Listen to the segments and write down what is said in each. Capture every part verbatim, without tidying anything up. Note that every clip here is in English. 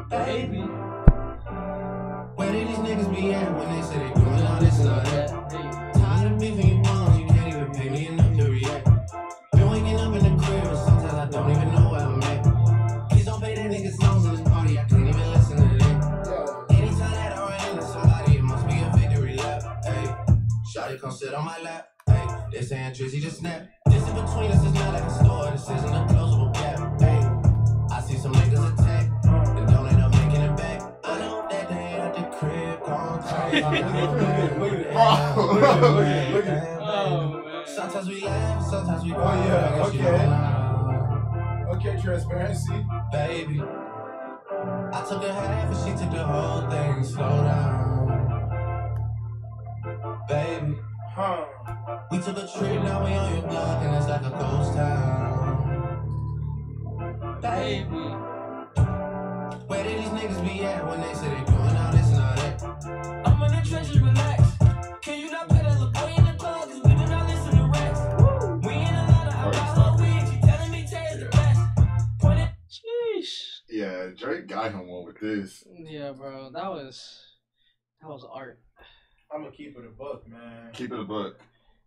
baby. Where did these niggas be at when they say they doing all this and all that? Tired of beefing you wrong, you can't even pay me enough to react. Been waking up in the crib and sometimes I don't even know where I'm at. Please don't play that nigga songs in this party, I can't even listen to that. Anytime that I run into somebody, it must be a victory lap. Hey, shawty come sit on my lap. Hey, they saying Drizzy just snap. This in between us is not like a store, this isn't a closable gap. Hey, I see some niggas attack, and don't end up making it back. I know that they at the crib gone crazy. Sometimes we laugh, sometimes we cry. Oh yeah, okay. Okay, transparency. Baby, I took a half and she took the whole thing. Slow down, baby. Huh. We took a trip, now we on your block and it's like a ghost town. Baby, where did these niggas be at when they say they doing all this and all that? I'm in the trenches, relax. Can you not play that little boy in the club? Cause we do not listen to rats. We ain't a lot of about weed. She telling me Tay is the best. Point it. Sheesh. Yeah, Drake got him one with this. Yeah, bro, that was that was art. I'm gonna keep it a buck, man. Keep it a buck.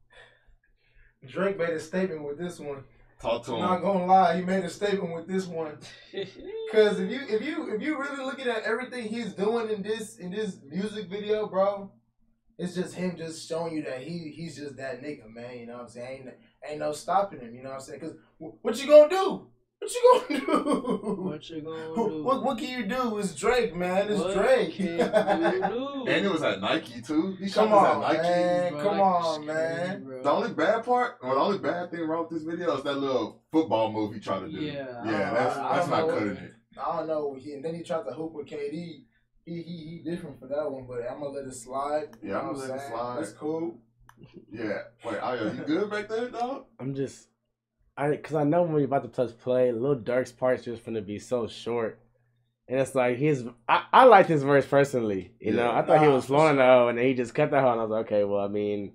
Drake made a statement with this one. Talk to I'm him. not gonna lie, he made a statement with this one. Cause if you if you if you really looking at everything he's doing in this in this music video, bro, it's just him just showing you that he he's just that nigga, man. You know what I'm saying? Ain't ain't no stopping him. You know what I'm saying? Cause what you gonna do? What you gonna do? What you gonna do? What what can you do? It's Drake, man. It's What Drake. can you do? And it was at Nike too. He Come shot on, this at Nike. man. Bro, Come like, on, scary, man. bro. The only bad part, or the only bad thing wrong with this video is that little football move he tried to do. Yeah. yeah, that's I- I that's don't not know. cutting it. I don't know. He, and then he tried to hoop with K D. He he he different for that one, but I'm gonna let it slide. You Yeah, know I'm what gonna let it saying? slide. It's cool. Yeah. Wait, Ayo, you good back there, dog? I'm just, I because I know when you're about to touch play, Lil Durk's part's just gonna be so short, and it's like his. I, I like his verse personally. You know, Yeah. I thought he Nah, was for flowing though, and then he just cut that hoe, and I was like, okay, well, I mean,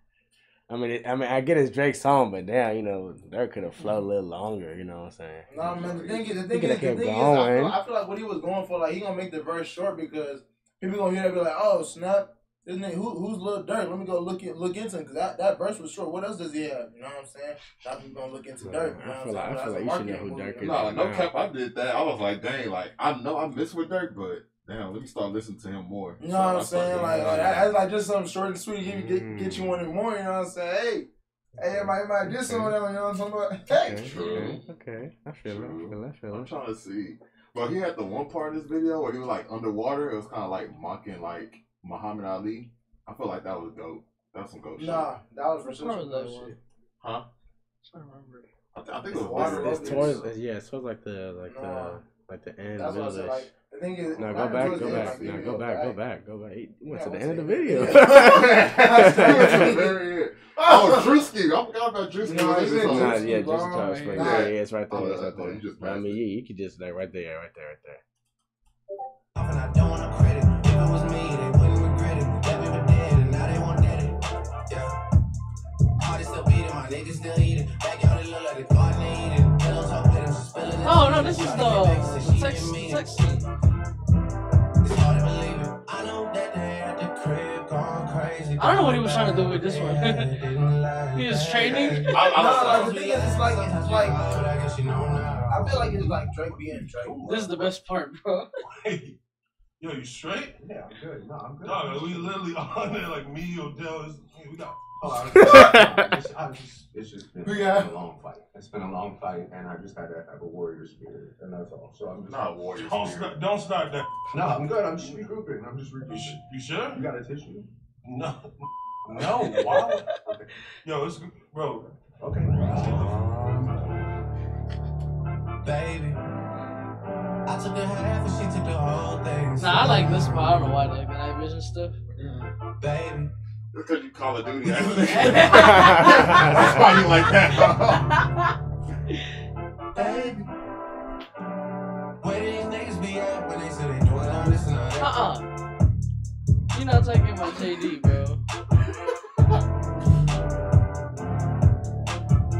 I mean, it, I mean, I get it's Drake's song, but damn, you know, Durk could have flowed a little longer. You know what I'm saying? No man, the thing is, the He thing coulda is, the kept thing is, I going. feel, I feel like what he was going for, like he gonna make the verse short because people gonna hear that and be like, oh snap, this nigga, who who's Lil Durk? Let me go look at look into him because that, that verse was short. What else does he have? You know what I'm saying? Now people gonna look into Durk. You know I what feel like I'm I saying? feel like you should know who Durk is. No, no now. cap. I did that. I was like, dang, like I know I miss with Dirk, but damn, let me start listening to him more. You know what I'm I started saying? doing Like, that. like that's like just something short and sweet. Get, get, Mm. get you one in the morning. You know what I'm saying? Hey, hey, everybody might do some of that. You know what I'm talking about? Hey, Okay, True. okay, okay. I feel it. I feel it. I feel I'm it. trying to see. But he had the one part in this video where he was like underwater. It was kind of like mocking like Muhammad Ali. I feel like that was dope. That was some dope shit. nah, that was for Which sure one some was that dope one? shit. Huh? I don't remember. I, th- I think It's it was water water. It's It's- towards, it's, yeah, it's towards like the like Nah. the like the end. That's what I said. middle-ish. Like the thing is, No, not go back, towards go the end, back, like, no, you go know, back, go right? back, go back. He went Yeah, to the what's end of the it? video. Yeah. Very good. Oh, Drewski. I forgot about Drewski. No, Was he's this in on- Nah, Drewski, yeah, bro. just touch, but Nah. yeah, yeah, it's right there, Oh, it's right oh, there. you just I passed mean, it. yeah, you could just like right there, right there, right there. And I don't want no credit. If it was me, they wouldn't regret it. That we were dead and now they want that it. Yeah. Heart is still beating, my niggas still eating. Backyard it look like the garden they eating. Pillows up with them, spilling it. Oh no, this is the sex sex scene. It's hard to believe it. I know that they at the crib going crazy. I don't know what he was trying to do with this one. He was training. I, I No, was like, the thing is, it's like, it's like, I guess you know now. I feel like it's like Drake being Drake. This is the best part, bro. Yo, you straight? Yeah, I'm good. No, I'm good. Dog, we literally on there like me, Odell. is- We got. Oh, I was, I was just, it's just been, Yeah. been a long fight. It's been a long fight, and I just had to have a warrior spirit, and that's all. So I'm just not warrior. Don't spirit. start, don't start that. no, I'm good. I'm just regrouping. I'm just You, regrouping. sh- you sure? You got a tissue? No. No. Why? Okay. Yo, it's bro. Okay. Baby, I took a half and she took the whole thing. Nah, I like this part. I don't know why, like the night vision stuff. Baby, It's because you Call of Duty. That's why you like that. baby. Where these niggas be at when they say they doing all this and all that? Uh-uh. You're not talking about J D, bro.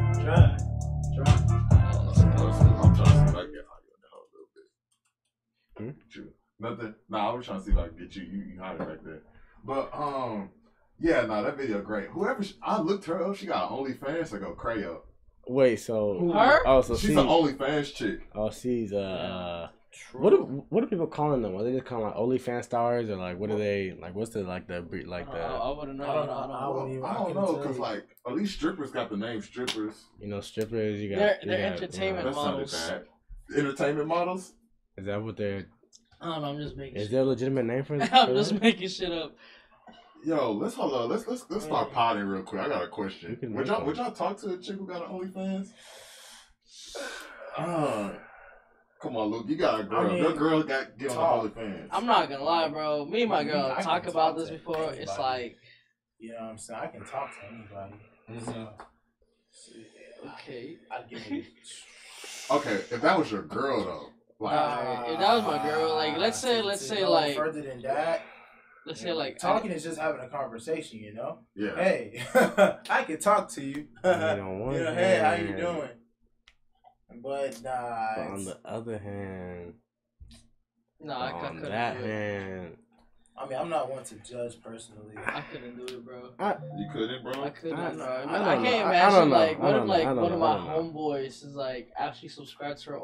I'm trying to see if I can get audio down a little bit. Hmm? True. Nothing. Nah, I was trying to see if I could get you. You, you hide it back there. But um, yeah, nah, that video great. Whoever she, I looked her up, she got an OnlyFans. I go Crayo. Wait, so Her? Oh, so She's she, an OnlyFans chick. oh, she's uh, uh what do what are people calling them? Are they just calling like OnlyFans stars or like what are they like? What's the like the bre- like I, the I wouldn't know. I don't know. I Well, wouldn't even. I don't couldn't know tell because you. like at least strippers got the name strippers. you know strippers? You got They're- you they're got, entertainment That sounded models. bad. Entertainment models. Is that what they're? I don't know. I'm just making. Is shit. there a legitimate name for? I'm for just that? making shit up. Yo, let's hold on. Let's let's let's start potting real quick. I got a You question. can Would make y'all one. would y'all talk to a chick who got an OnlyFans? Uh, come on, Luke. You got a girl. I mean, Your girl got get on talk. the OnlyFans. I'm not gonna lie, bro. Me and my I mean, girl I can talk talk about to this before. anybody. It's like, You know what I'm saying? I can talk to anybody. Mhm. So, okay. I'd give you. Okay, if that was your girl though, like Nah, if that was my girl, like, let's say- To- let's to say, go like- further than that. Let's say like talking is just having a conversation, you know. yeah. Hey, I can talk to you. I you mean, on one know, hey, how you hand- doing? But nah, But on it's- the other hand, no, I, I on couldn't that do it. hand, I mean, I'm not one to judge personally. I couldn't do it, bro. You couldn't, bro. I couldn't. I- bro. I I, don't I know. can't I- I imagine don't know. like I what don't if know. like I don't one of know. I my don't know. homeboys is like actually subscribed to her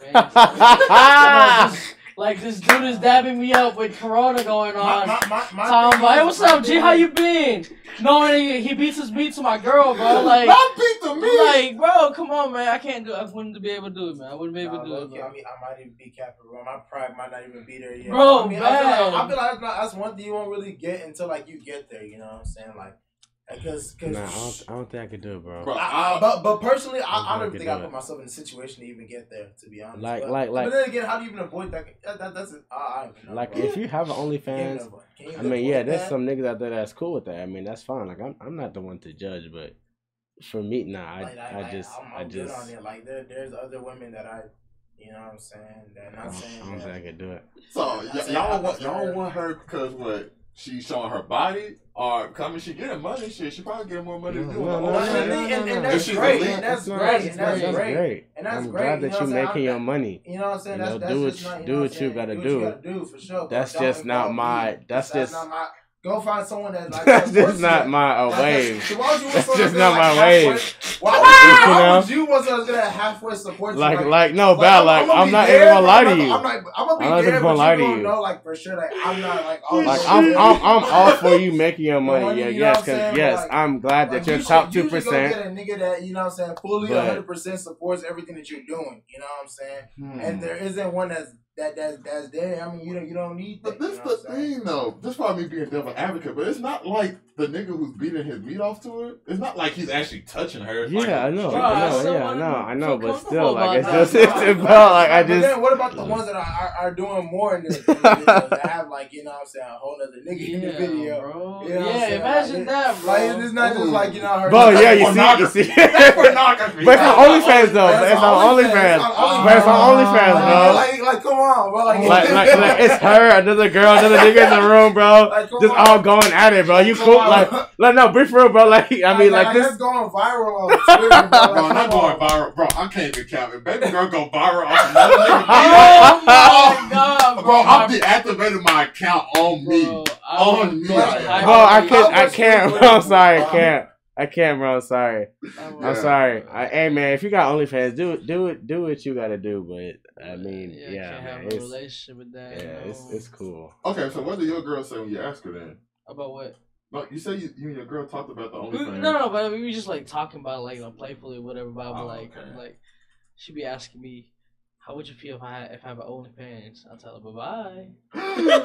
OnlyFans. Like, like this dude is dabbing me up with Corona going on. My, my, my, my Tom, thing hey, is- what's my up, G? thing How is- you been? Knowing he, he beats his beat to my girl, bro. Like, Not beat the me. like, bro, come on, man. I can't do. I wouldn't be able to do it, man. I wouldn't be able Nah, to do it, low-key, bro. I mean, I might even be capping, bro. My pride might not even be there yet. Bro, I mean, I feel like, man. I feel like that's, not, that's one thing you won't really get until like you get there. You know what I'm saying? Like, because, cause, nah, I don't, I don't think I could do it, bro. Bro, I, I, but but personally, I, I I don't even could think I do put it. myself in a situation to even get there. To be honest, Like- but, like- like- But then again, how do you even avoid that? That, that that's I, I don't even know, Like bro. if you have an Can you even OnlyFans, avoid- can you I even mean, yeah, avoid there's that? some niggas out there that's cool with that. I mean, that's fine. Like I'm, I'm not the one to judge, but for me, nah, I, Like, I, like, just, I'm, I I'm good just, on it. Like there, there's other women that I, you know what I'm saying. That I not don't, saying I don't that. think I could do it. So y- y'all want y'all want her because what? She's showing her body, or coming? She getting money. Shit, she probably getting more money than you. No, on no, the no, And, OnlyFans. and, no, and, no, and no. that's She's great. a- And that's not- great. And that's that's great. great. And that's I'm great. glad you that know you're what I'm saying? making your I'm- money. You know what I'm saying? You That's know, that's do just what- not. You do know what I'm you saying? gotta do. do. What you gotta do for sure. but That's don't just not involve my- me. that's that's just- not my. Go find someone that like. That's supports just not you. my uh, That's- wave. So why would you want That's someone just that's not gonna, my like, halfway- wave. Why would, You why know? would you want someone that's gonna halfway support you? Like, like, no, like, bad. Like, gonna I'm be not there, even gonna but lie I'm to not- you. I'm not. I'm gonna be I'm not there, even but gonna lie you to gonna you. know, like for sure, like I'm not like. Oh, Like shit. I'm, I'm, I'm all for you making your Money, money. Yeah, you know yes, what I'm cause saying? yes, Like- I'm glad that Like, you're you top should- two You should go percent. get a nigga that, you know what I'm saying, fully But- one hundred percent supports everything that you're doing. You know what I'm saying? Hmm. And there isn't one that's that that's that's there. I mean, you don't you don't need that. But this you know the what I'm saying? thing though. This probably me being devil advocate, but it's not like the nigga who's beating his meat off to her. It's not like he's actually touching her. It's like Yeah, a I know, Bro, I I know, still yeah, I wanna know, I know, feel but comfortable still, like, about it's that. just, it's Nah, about, like, I but just, then what about the ones that are, are, are doing more in the, in the videos that have like, you know what I'm saying, a whole other nigga in the Yeah, video. bro. You know what I'm Yeah, saying? imagine Like, that, bro. Like it's not just like, you know, her. bro, yeah, you pornography. see, you see, That's pornography. but it's on OnlyFans though, but That's it's on on OnlyFans. OnlyFans, It's on but it's on OnlyFans, Like, bro. like, like, come on, bro. Like, Like, like, like, it's her, another girl, another nigga in the room, bro. Like, come Just on. all going at it, bro. You Come cool? on. Like, like, no, be for real, bro. Like, I mean, like that's this. going viral on Twitter, bro. Like, Bro, not come going on. viral, bro. I can't even count it. Baby girl go viral off another nigga. Oh my god, bro. Bro, I'm My- deactivating my account on me. Bro, I On was me. so Bro, hyped. Bro, I can't, I much can't, was bro. I'm it? sorry, I Wow. can't. I can't, bro. I'm sorry. I was- Yeah. I'm sorry. I, hey, man, if you got OnlyFans, do it, do it, do what you gotta do. But I mean, yeah, yeah, can't man, have a it's, relationship with that. yeah, you know? it's, it's cool. Okay, so what did your girl say when you asked her then? About what? No, you said you, you and your girl talked about the We, OnlyFans. no, no, but we were just like talking about like, you know, playfully, whatever. But I'm Oh, like, okay. like, she'd be asking me, "How would you feel if I had, if I have an OnlyFans?" I'll tell her, "Bye bye."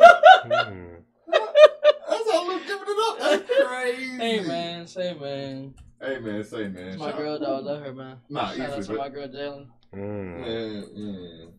Hmm. That's how Luke giving it up. That's crazy. Hey man, say man, Hey man, say man. it's my Shout- girl though. I love her, man. Nah, Shout out easy, to but my girl Jalen. Mm. man, mm,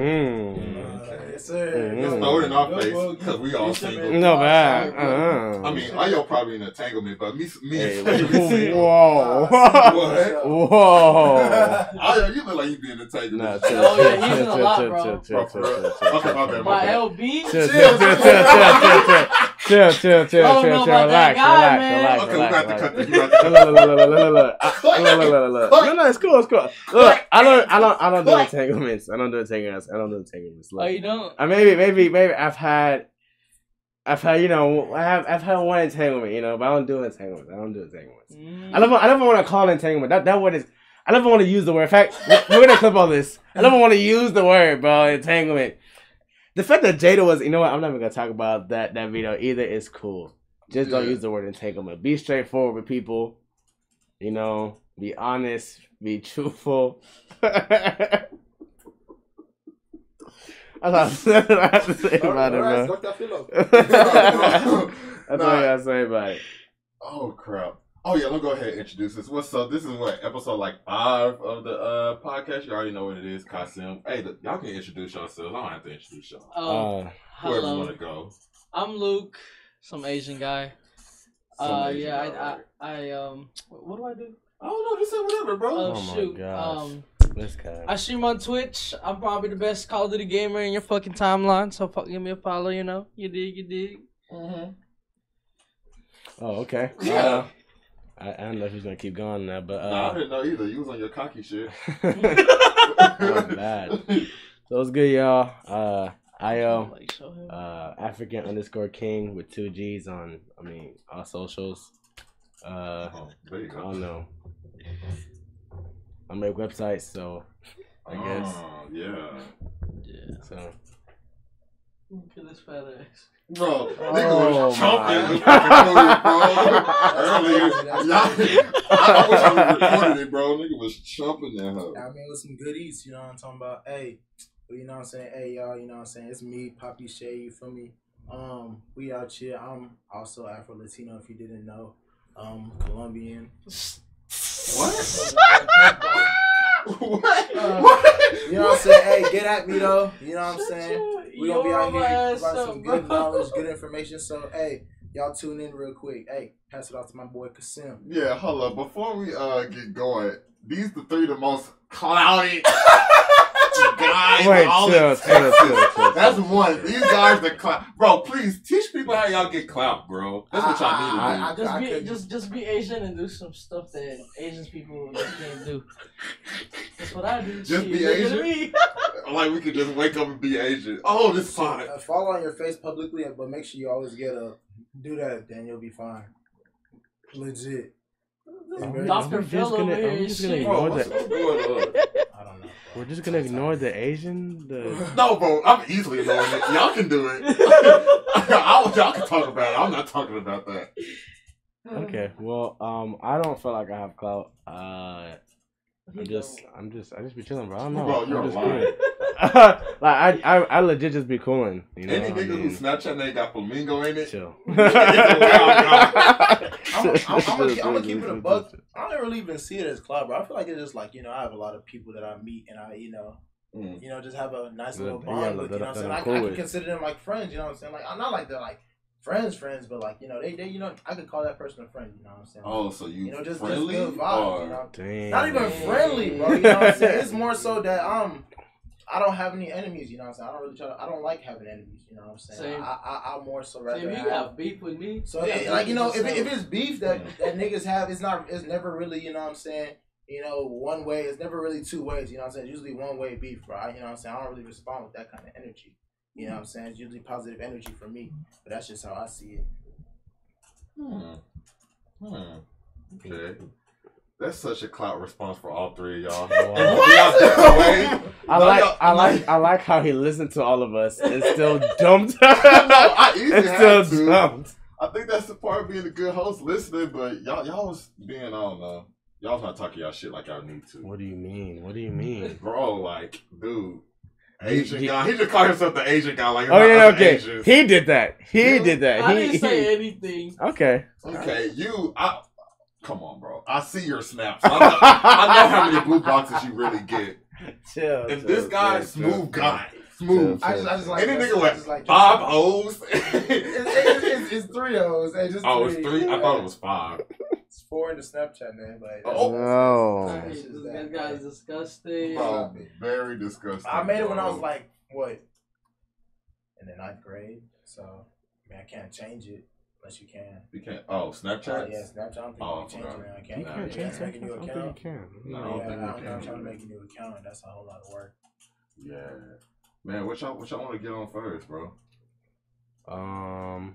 Mm. Uh, yes, sir. Mm. Just throw it in our Go, face go, because we all you should single. be- No bad. Sorry, Uh-uh. I mean, I y'all probably in entanglement, but me, me Hey, and Seyi whoa, single. whoa, What? whoa. I, you look like you be in entanglement. Nah, chill, Oh, yeah, chill, he's in chill, a lot, chill, bro. chill, chill, Bro, chill, for real. chill, chill, Okay, my bad, my My bad. L B. chill, chill, chill, chill, chill, chill, chill. chill, chill, chill, I don't chill, know chill. about that Relax, guy, relax, man. relax, Okay, we relax, got to relax. cut this. We got to cut Look, look, look, look, look, look, look. I- Look, look, look, look. No, no, it's cool, it's cool. Look, I don't, I don't, I don't do entanglements. I don't do entanglements. I don't do entanglements. Oh, Look, you don't? I maybe, maybe, maybe I've had, I've had, you know, I have, I've had one entanglement, you know, but I don't do entanglements. I don't do entanglements. Mm. I never, I never want to call it entanglement. That, that word is. I never want to use the word. In fact, we're gonna clip all this. I never want to use the word, bro. Entanglement. The fact that Jada was, you know what? I'm not even gonna talk about that that video either. Is cool. Just don't Yeah. use the word entanglement. Be straightforward with people. You know, be honest. Be truthful. That's all I have to say about it, bro. That's all I gotta say about it. Oh crap! Oh yeah, let's go ahead and introduce this. What's up? This is what episode like five of the uh podcast. You already know what it is, Kasim. Hey, look, y'all can introduce yourselves. I don't have to introduce y'all. Oh, Uh, Whoever hello. want to go. I'm Luke, some Asian guy. Some Uh, Asian yeah, guy, I, right? I, I, um, what do I do? I don't know. Just say whatever, bro. Oh, Oh my shoot. gosh. Um, this guy. I stream on Twitch. I'm probably the best Call of Duty gamer in your fucking timeline. So fuck, give me a follow. You know, you dig, you dig. Mm-hmm. Oh, okay. Yeah. Uh, I, I don't know if he's gonna keep going now, but Nah, I uh, didn't know either. You was on your cocky shit. not bad. So it's good, y'all. Uh, I uh, Like, show him. uh, African underscore King with two G's on, I mean, all socials. Uh, Oh, there you I go. don't know. I make websites, so I guess. Oh, yeah. Yeah. So. Look at this fat ass. Bro, Oh, nigga was chomping my. the fucking food, bro. Earlier. I, I wish I would have recorded it, bro. Nigga was chomping that hoe. I mean, with some goodies, you know what I'm talking about? Hey, you know what I'm saying? Hey, y'all, you know what I'm saying? It's me, Poppy Seyi, you feel me? Um, we out here. I'm also Afro-Latino, if you didn't know. Um, Colombian. What? What? Uh, What? You know what I'm saying? Hey, get at me, though. You know what I'm saying? Shut We gonna be out your here ass providing up, some good bro. knowledge, good information. So, hey, y'all tune in real quick. Hey, pass it off to my boy Kasim. Yeah, hold up. Before we uh get going, these the three the most cloudy guys. Wait, all chill, in chill, Texas. chill, chill, That's chill. one. These guys the clout. Bro, please teach people how y'all get clout, bro. That's what y'all need to do. I- I- Just be, couldn't- just, just be Asian and do some stuff that Asian people just can't do. That's what I do. Just Shit, be look at Asian? me. Like we could just wake up and be Asian. Oh, this is fine. Uh, follow on your face publicly, but make sure you always get a do that. Then you'll be fine. Legit. Are we- Doctor are we just Phil gonna- over are we here just and gonna shit. Bro, ignore what's, the- what's going on? I don't know. Bro. We're just gonna ignore the Asian. The No, bro, I'm easily ignoring it. Y'all can do it. I, y'all can talk about it. I'm not talking about that. okay. Well, um, I don't feel like I have clout. Uh, He I'm just, don't. I'm just, I just be chilling, bro. I don't know. Bro, you're I'm just lying. cool. like I, I, I legit just be cooling. You know, Any I nigga mean, who Snapchat name got flamingo in it, chill. I'm gonna keep it a buck. I don't really even see it as club, bro. I feel like it's just like, you know, I have a lot of people that I meet and I, you know, Mm. you know, just have a nice That- little yeah, bond with. that- You know what I'm that saying? I'm I, cool I can with. consider them like friends. You know what I'm saying? Like I'm not like they're like friends, friends, but like, you know, they, they, you know, I could call that person a friend. You know what I'm saying? Oh, so you, You know, just, just friendly? good vibes. or... You know, Damn. not even friendly, bro. You know what I'm saying? It's more so that um, I don't have any enemies. You know what I'm saying? I don't really try to. I don't like having enemies. You know what I'm saying? Same. I, I, I more so So rather if you have. got beef with me, So you it, got like beef you know, with if, it, if yourself. it's beef that that niggas have, it's not. It's never really. You know what I'm saying? You know, one way. It's never really two ways. You know what I'm saying? It's usually one way beef, right? You know what I'm saying? I don't really respond with that kind of energy. You know what I'm saying? It's usually positive energy for me, but that's just how I see it. Hmm. Hmm. Okay. That's such a clout response for all three of y'all. Wow. Y'all different ways. I No, like, y'all- I like, I like how he listened to all of us and still dumped. no, I easily and had still to. dumped. I think that's the part of being a good host, listening. But y'all, y'all was being, I don't know. Y'all was not talking y'all shit like y'all need to, What do you mean? What do you mean? bro. Like, dude, He- Asian he- guy. He just called himself the Asian guy. Like, Oh not yeah, other okay. Asians. He did that. He You- did that. I he, didn't he- say anything. Okay. Okay, you. I come on, bro. I see your snaps. I know, I know how many blue boxes you really get. Chill. And chill, this guy, chill, smooth chill, guy, smooth. I just, I just like Any that. nigga I with just like five that. O's. It's, it's, it's, it's three O's. Hey, just Oh, it's three. three. I thought it was five. It's four in the Snapchat, man. But Oh. No. That's This just that, guy's man. disgusting. Bro, very disgusting. I made it when I was bro. like what in the ninth grade. So Man, I can't change it unless you can. You can't. Oh, Snapchat. Oh, yeah, Snapchat. I don't think Oh, you can change forgot. it. Man. I You can't. can't you change can't make a that. new I don't account. think you can. No, I Yeah, don't think I'm, you I'm can. trying to make a new account. That's a whole lot of work. Yeah. Man, what y'all what y'all want to get on first, bro? Um,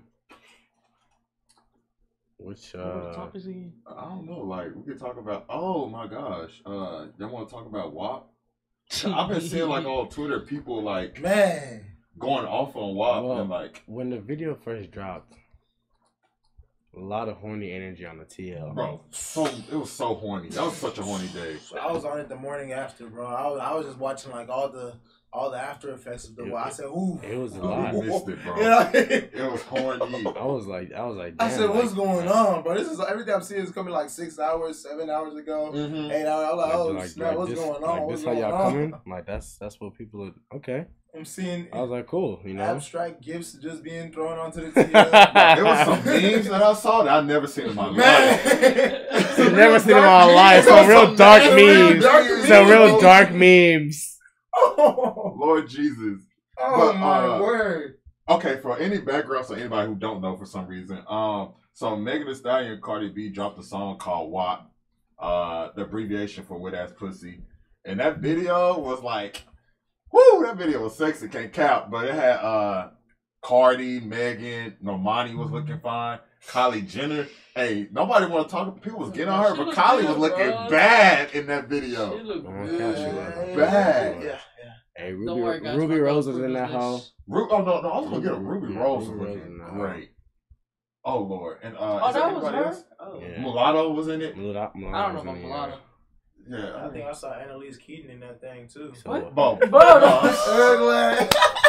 which What uh, the topics again? I don't know. Like we could talk about. Oh my gosh. Uh, y'all want to talk about W A P? I've been seeing like on Twitter people like Man. going off on W A P Well, and like, when the video first dropped, a lot of horny energy on the T L. bro, so it was so horny. That was such a horny day. So I was on it the morning after, bro. I was, I was just watching like all the all the after effects of the. It- I said, "Ooh." It was a Oh, lot. we missed it, bro. You know? It was horny. I was like, I was like, I damn, said, "What's like, going like, on, bro? This is everything I'm seeing is coming like six hours, seven hours ago, Mm-hmm. eight hours." I'm like, Like, "Oh like, snap! like What's this, going on? Like What's this, how going y'all on?" coming? Like that's that's what people are. Okay, I'm seeing I was like, cool, you know. abstract gifts just being thrown onto the T L. There was some memes that I saw that I never seen in my life. Man, You never seen in my life some real dark memes, some real dark memes. Oh, Lord Jesus. oh But, my uh, word! Okay, for any background, so anybody who don't know for some reason, um, so Megan Thee Stallion and Cardi B dropped a song called W A P, uh, the abbreviation for wet ass pussy, and that video was like, whoo, that video was sexy, can't cap, but it had uh, Cardi, Megan, Normani was looking fine, Kylie Jenner. Hey, nobody want to talk. People was getting on her, She but looked Kylie good, was looking bro. bad in that She video. looked Oh, good. yeah, she was. Bad. Yeah, yeah. Hey, Don't Ruby, worry, guys. Ruby my Rose dog was in that Ruby's hole. nice. Ru- oh no, no, I was gonna get a Ruby Yeah, Rose was Ruby Rose looking in that. great. Oh Lord, and uh, Oh, is there that was anybody her? else? Oh. Yeah. Mulatto was in it. Mulatto, I don't know about mulatto. Yeah, I think I saw Annalise Keaton in that thing too. What? Bo. Bro, Ugly.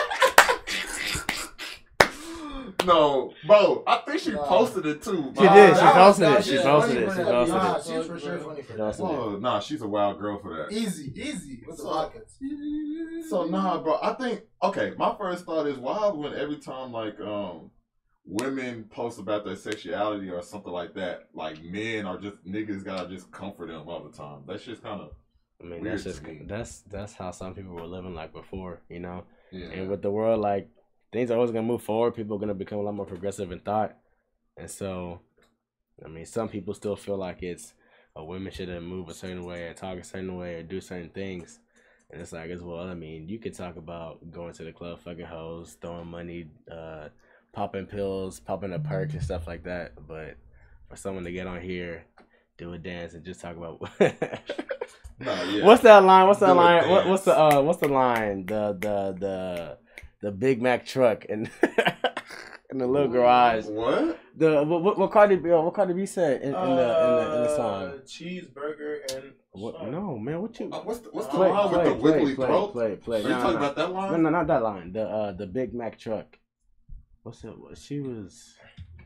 No, bro, I think she Nah. posted it too. She did. She Nah, posted nah, it. She she's posted funny it. for She that. posted Nah, it. she's for sure funny for She that. posted it. Well, nah, she's a wild girl for that. Easy, easy. What's the So- pockets? So nah, bro. I think okay. My first thought is why when every time like um women post about their sexuality or something like that, like men are just niggas gotta just comfort them all the time. That's just kind of I mean, Weird that's to just me. that's that's how some people were living like before, you know. yeah. And with the world, like things are always gonna move forward. People are gonna become a lot more progressive in thought, and so, I mean, some people still feel like it's a women should move a certain way or talk a certain way or do certain things. And it's like, as well, I mean, you could talk about going to the club, fucking hoes, throwing money, uh, popping pills, popping a perk and stuff like that. But for someone to get on here, do a dance and just talk about No, yeah. what's that line? What's that Do a line? What, dance. what's the uh? What's the line? The the the the Big Mac truck and in the little garage. What? The what what, what Cardi B what Cardi B said in, in the in the in the song. Uh, cheeseburger and What? something. No, man. What you? Uh, what's the, what's the Play, line play, with the play, wiggly play, throat? play, play. Are you No, talking no, about that line? no, no, not that line. The uh, the Big Mac truck. What's it? What, she was.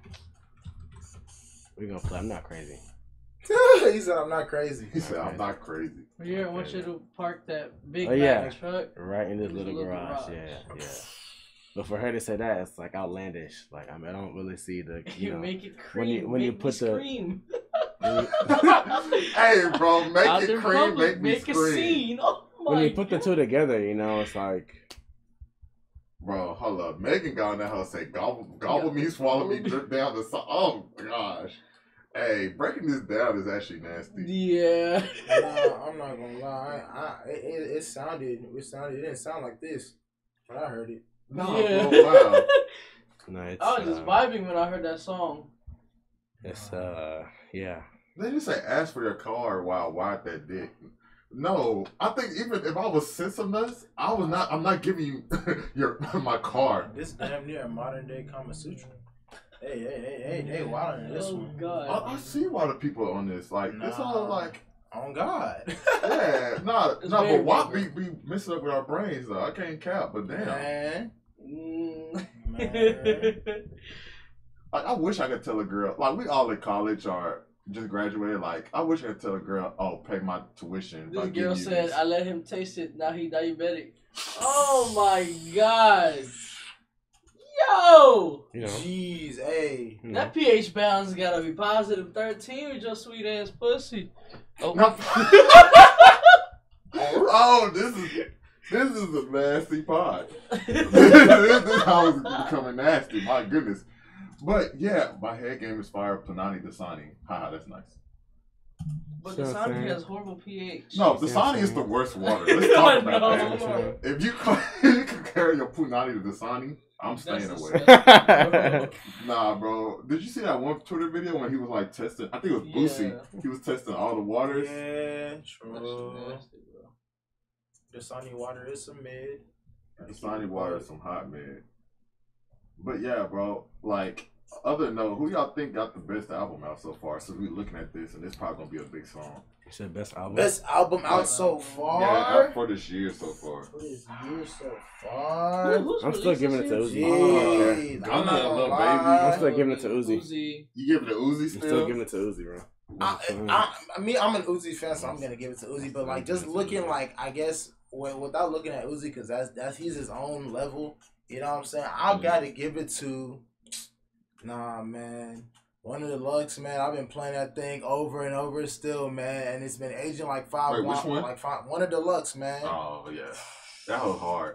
We gonna play. I'm not crazy. He said, "I'm not crazy." He said, "I'm not crazy." yeah, I want you to park that big Oh, Mac yeah. truck. Right in this This little, little garage. garage. Yeah, yeah. But for her to say that, it's like outlandish. Like I mean, I don't really see the you You know. make it cream. when you- when you make put me the- scream. Hey, bro, make Out it in cream, public, make me make a scream. scene. Oh my When you put the God. two together, you know, it's like Bro, hold up. Megan got in that house and say, gobble, gobble me, swallow me, drip down the side. Oh, gosh. Hey, breaking this down is actually nasty. Yeah. Nah, I'm not gonna lie. I, I it, it, it sounded, it sounded, it didn't sound like this when I heard it. No, Yeah. bro, wow. no, it's, I was just uh, vibing when I heard that song. It's uh, yeah. They just say ask for your car while wipe that dick. No, I think even if I was sensitive, I was not. I'm not giving you your my car. This damn near a modern day Kama Sutra. Hey, hey, hey, hey, they wildin' in this Oh one. God. I, I see why the people on this like it's all Nah. like On God. yeah, nah, It's nah. very But why vulgar. we we messing up with our brains though? I can't cap, but damn, Man, Mm. man. like, I wish I could tell a girl like we all in college or just graduated. Like I wish I could tell a girl, oh, pay my tuition. This by girl giving you said, this. I let him taste it. Now he diabetic. Oh my God. Yo. You know, Jeez, hey. you know. That pH balance gotta be positive thirteen with your sweet ass pussy. Oh, No. oh, this is this is a nasty pod. this, this is how it's becoming nasty. My goodness. But yeah, my head game is fire. Panani Dasani. Haha, that's nice. But Sure Dasani thing. has horrible pH. No, Dasani is the worst water. Let's talk about No. that. If you, if you compare your Punani to Dasani, I'm staying That's away. disgusting. Nah, bro. Did you see that one Twitter video when he was like testing? I think it was Boosie. Yeah. He was testing all the waters. Yeah, That's true. nasty, bro. The sunny water is some mid. Dasani water is some hot man. But yeah, bro. Like, other note, who y'all think got the best album out so far? Since we looking at this, and this probably gonna be a big song. You said best album. Best album out so Yeah, far. out for this year so far. For this year so Who- far. who's I'm still released giving it to this Uzi. year? Jeez, I'm I'm not not a gonna little lie. I'm still giving it to Uzi. Uzi. You give it to Uzi I'm still? still giving it to Uzi, bro. I, I, I mean, I'm an Uzi fan, so I'm gonna give it to Uzi. But like, just looking like, I guess, w- without looking at Uzi, because that's that's he's his own level. You know what I'm saying? I Mhm. gotta give it to. Nah, man. One of the Lux, man. I've been playing that thing over and over still, man, and it's been aging like five. Wait, which one? Like five. One of the Lux, man. Oh yeah, that was hard.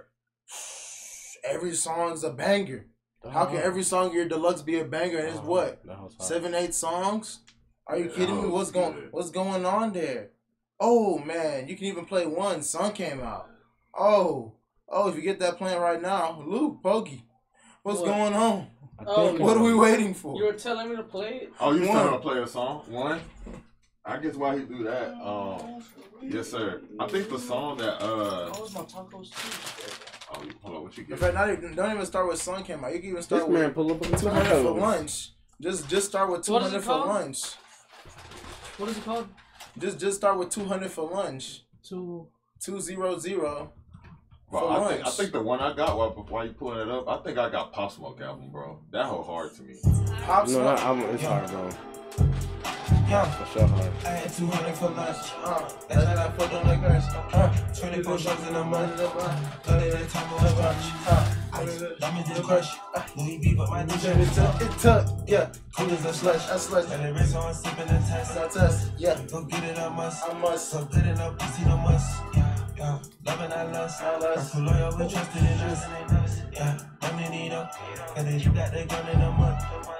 Every song's a banger. How can every song of your deluxe be a banger? And it's what? That was hard. Seven, eight songs? Are you Yeah, kidding me? that was What's going good. What's going on there? Oh man, you can even play one. Sun came out. Oh, oh, if you get that playing right now, Luke, Bogey, what's What? going on? I Oh, think, What are we um, waiting for? You were telling me to play it? Oh, you One. trying to play a song? One? I guess why he do that. Um, yes, sir. I think the song that uh Oh, it's my tacos too. oh, you- hold on, what you In get? fact, not even, don't even start with Sun came out. You can even This start man with pull up with two hundred for tacos. lunch. Just just start with two What is hundred it for called? lunch. What is it called? Just just start with two hundred for lunch. Two. Two zero zero. Bro, for I think I lunch. think the one I got while while you pulling it up, I think I got Pop Smoke album, bro. That whole hard to me. Pop No, Smoke. that album is hard, bro. Yeah. For sure hard. I had two hundred for lunch. Uh, That's how I fucked on the girls. Uh, twenty push-ups in a month. thirty at a time of a bunch. Uh, ice, diamonds in the crush. Uh, Louis V, but my it DJ took, it took, yeah. cool as a slush. That's slush. And the wrist on sipping and test. That's us, yeah. Go get it, I must. I must. So good enough, pussy no must. Yeah, yeah. Loving I lust. I lust. I'm loyal, but trusted in us. Yeah, I'm in need of. And then you got that gun in a month.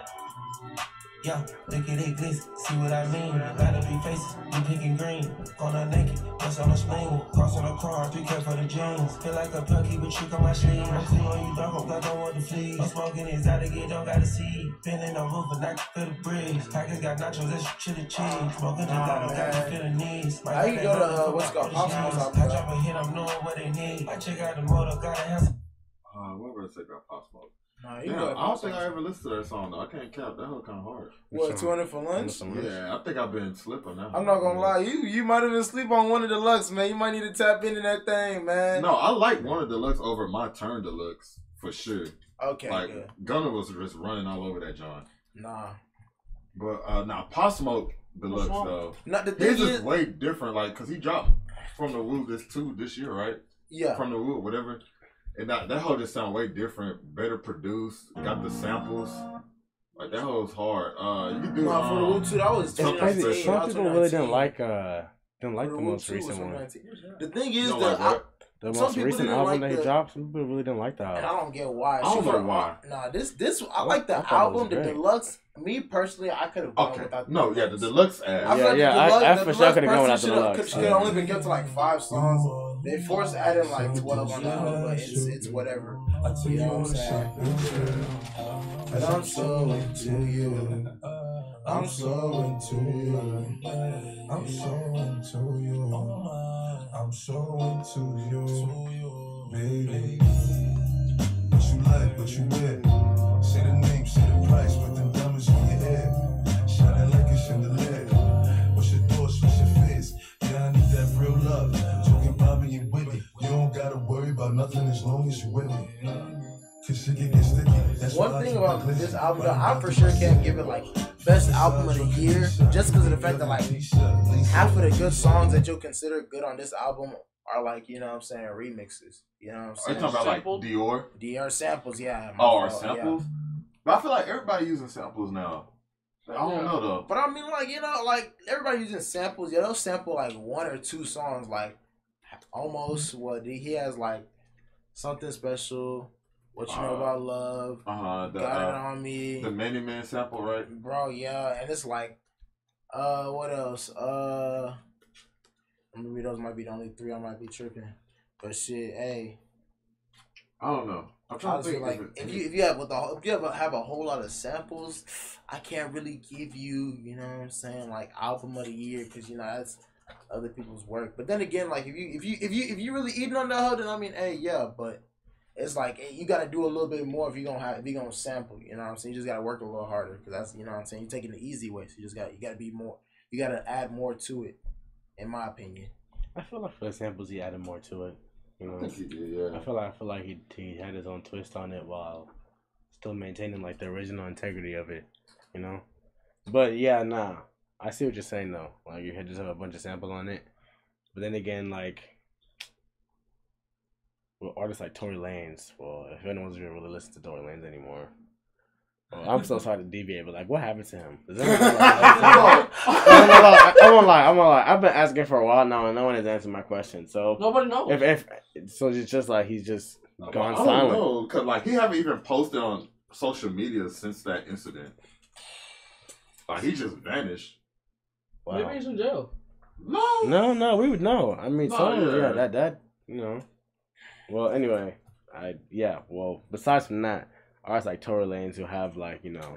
Yeah, look at it glitz, see what I mean. Gotta be faces, you pink and green. Corner naked, what's on the spleen. Cross on the car, three K for the jeans. Feel like a punk, keep a trick on my sleeve. I'm cool on you, dog, I don't want to flee. I'm smoking exotic, it don't gotta see. Bending on roof, but not to feel the breeze. Packers got nachos, that's chili cheese. Smoking gelato, got to feel the knees. Now you go to, uh, what's it called, Pop Smoke's album, I bro. drop a hit, I'm knowing what they need. I check out the motor, gotta have some. Uh, what was I say about Pop Smoke? Nah, you Yeah, go I to don't Pop think I Smoke. ever listened to that song though. I can't count. That whole kind of hard. What, two hundred for lunch? Yeah, I think I've been slipping now. I'm not gonna lie, you you might have been asleep on one of the Lux, man. You might need to tap into that thing, man. No, I like one of the Deluxe over my turn Deluxe for sure. Okay, Like good. Gunner was just running all over that John. Nah. But uh now Pop Smoke Deluxe wrong? though. Not the thing His is is, way different, like cause he dropped from the Woo this two this year, right? yeah. From the Woo, whatever. And that that whole just sound way different, better produced, got the samples. Like that whole's hard. Uh you can do Nah, for the Woo um, two, that was It's Something crazy. special. Some people really didn't nineteen. like uh didn't like For the Woo most two was recent from one. nineteen. The thing you is don't that like what? The Some most people recent didn't album like that he the- dropped, some people really didn't like the and I album. don't get why. I don't She know for- why. Nah, this this I I- like the I thought it was album, the great. deluxe. Me personally, I could have gone Okay. without. The No, yeah, the Deluxe I ass. feel like Yeah, the yeah, I- deluxe, I the for sure deluxe could've gone person without the should've- deluxe. Could, could only been kept to like five songs. They forced adding like twelve on that, album, but it's it's whatever. You know what I'm saying? But I'm so into you. I'm so into you. I'm so into you. I'm so into you, baby. What you like, what you with? Say the name, say the price, put them diamonds on your head. Shining like a chandelier. What's your thoughts, what's your face? Yeah, I need that real love. Talking about me and with it. You don't gotta worry about nothing as long as you with it. Cause shit can get sticky. That's why I One thing keep about it this glitzy. album, though, I for sure can't give it like best album of the year, just because of the fact that like half of the good songs that you'll consider good on this album are like, you know what I'm saying, remixes. You know what I'm Are you saying? talking about like Sampled? Dior? D R samples, yeah. Oh, or Oh, samples? But I feel like everybody using samples now. I don't Yeah. know though. But I mean, like, you know, like everybody using samples. Yeah, they'll sample like one or two songs, like almost what he has like something special. What You Know Uh, About Love, Uh huh. The Got It uh, On Me, the Many Man sample, right? bro. Yeah, and it's like, uh, what else? Uh, maybe those might be the only three I might be tripping. But shit, hey, I don't know. I'm I trying to just feel think. like if, if it, you if you have with the if you ever have a whole lot of samples, I can't really give you, you know what I'm saying, like album of the year, because you know that's other people's work. But then again, like if you if you if you if you really eating on that hoe, then I mean, hey, yeah, but it's like hey, you got to do a little bit more if you gonna have if you gonna sample. You know what I'm saying? You just got to work a little harder because that's you know what I'm saying. You're taking the easy way, so you just got you got to be more. You got to add more to it, in my opinion. I feel like for the samples, he added more to it. You know, I think he did, yeah. I feel like I feel like he he had his own twist on it while still maintaining like the original integrity of it. You know, but yeah, nah, I see what you're saying though. Like you had just have a bunch of samples on it, but then again, like with artists like Tory Lanez, well, if anyone's even really listen to Tory Lanez anymore. Well, I'm so sorry to deviate, but like, what happened to him? Does anyone know, like, I won't lie. I won't lie. I've been asking for a while now, and no one has answered my question. So Nobody knows. If if so, it's just like he's just gone I don't silent. know, because like he haven't even posted on social media since that incident. Like he just vanished. Wow. Maybe he's in jail. No, No, no, we would know. I mean, No, so yeah. yeah. that that you know. Well, anyway, I yeah. Well, besides from that, artists like Tory Lanez who have like you know,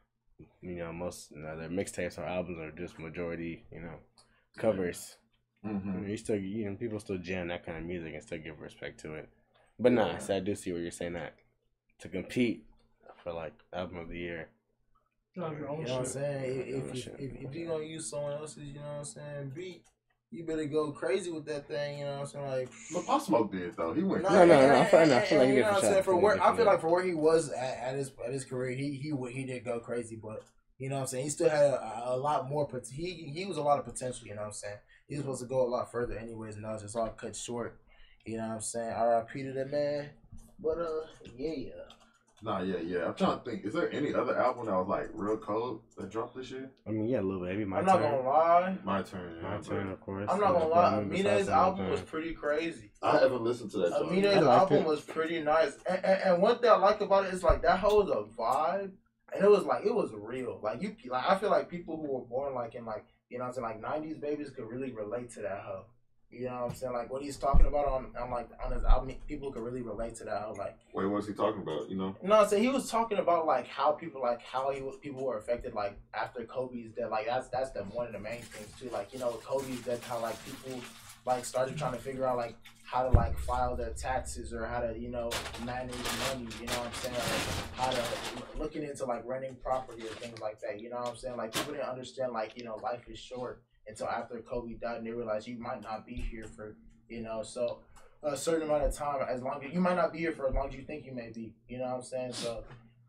you know most you know, their mixtapes or albums are just majority you know covers. Mm-hmm. You know, you still you know people still jam that kind of music and still give respect to it. But nah, so I do see what you're saying that to compete for like album of the year. Not your own You know what I'm shit. saying? Your own If, if, shit. if, if you're going to use someone else's, you know what I'm saying, beat, you better go crazy with that thing, you know what I'm saying? Like, But Pop Smoke did though. He went. No, no, no, and- I feel- and- no, I feel like he and, did you know for what I'm sure. saying? I For feel where, like he I did feel for like for where he was at, at his at his career, he he he did go crazy, but you know what I'm saying? He still had a, a lot more. pot- He he was a lot of potential. You know what I'm saying? He was supposed to go a lot further, anyways, and that was just all cut short. You know what I'm saying? R I P to that man. But uh, yeah. Nah, yeah, yeah. I'm trying to think. Is there any other album that was like real cold that dropped this year? I mean, yeah, Lil Baby, my I'm turn. not gonna lie. My turn. Yeah, My but turn, of course. I'm not Yeah, gonna but lie. I mean, besides Amine's from My album was Turn. pretty crazy. I haven't listened to that. song. Amine's I liked album it. was pretty nice, and, and, and one thing I like about it is like that whole was a vibe, and it was like it was real. Like you, like I feel like people who were born like in like you know what I'm saying like nineties babies could really relate to that hoe. You know what I'm saying? Like what he's talking about on, on like on his album, people could really relate to that hoe. Like Wait, what was he talking about? You know? you know what I'm saying? He was talking about like how people like how he was people were affected like after Kobe's death. Like that's that's the one of the main things too. Like you know with Kobe's death, how like people like started trying to figure out like how to like file their taxes or how to you know manage money. You know what I'm saying? Like how to looking into like renting property or things like that. You know what I'm saying? Like people didn't understand like you know life is short until after Kobe died, and they realized you might not be here for you know so. A certain amount of time, as long as you might not be here for as long as you think you may be, you know what I'm saying? So,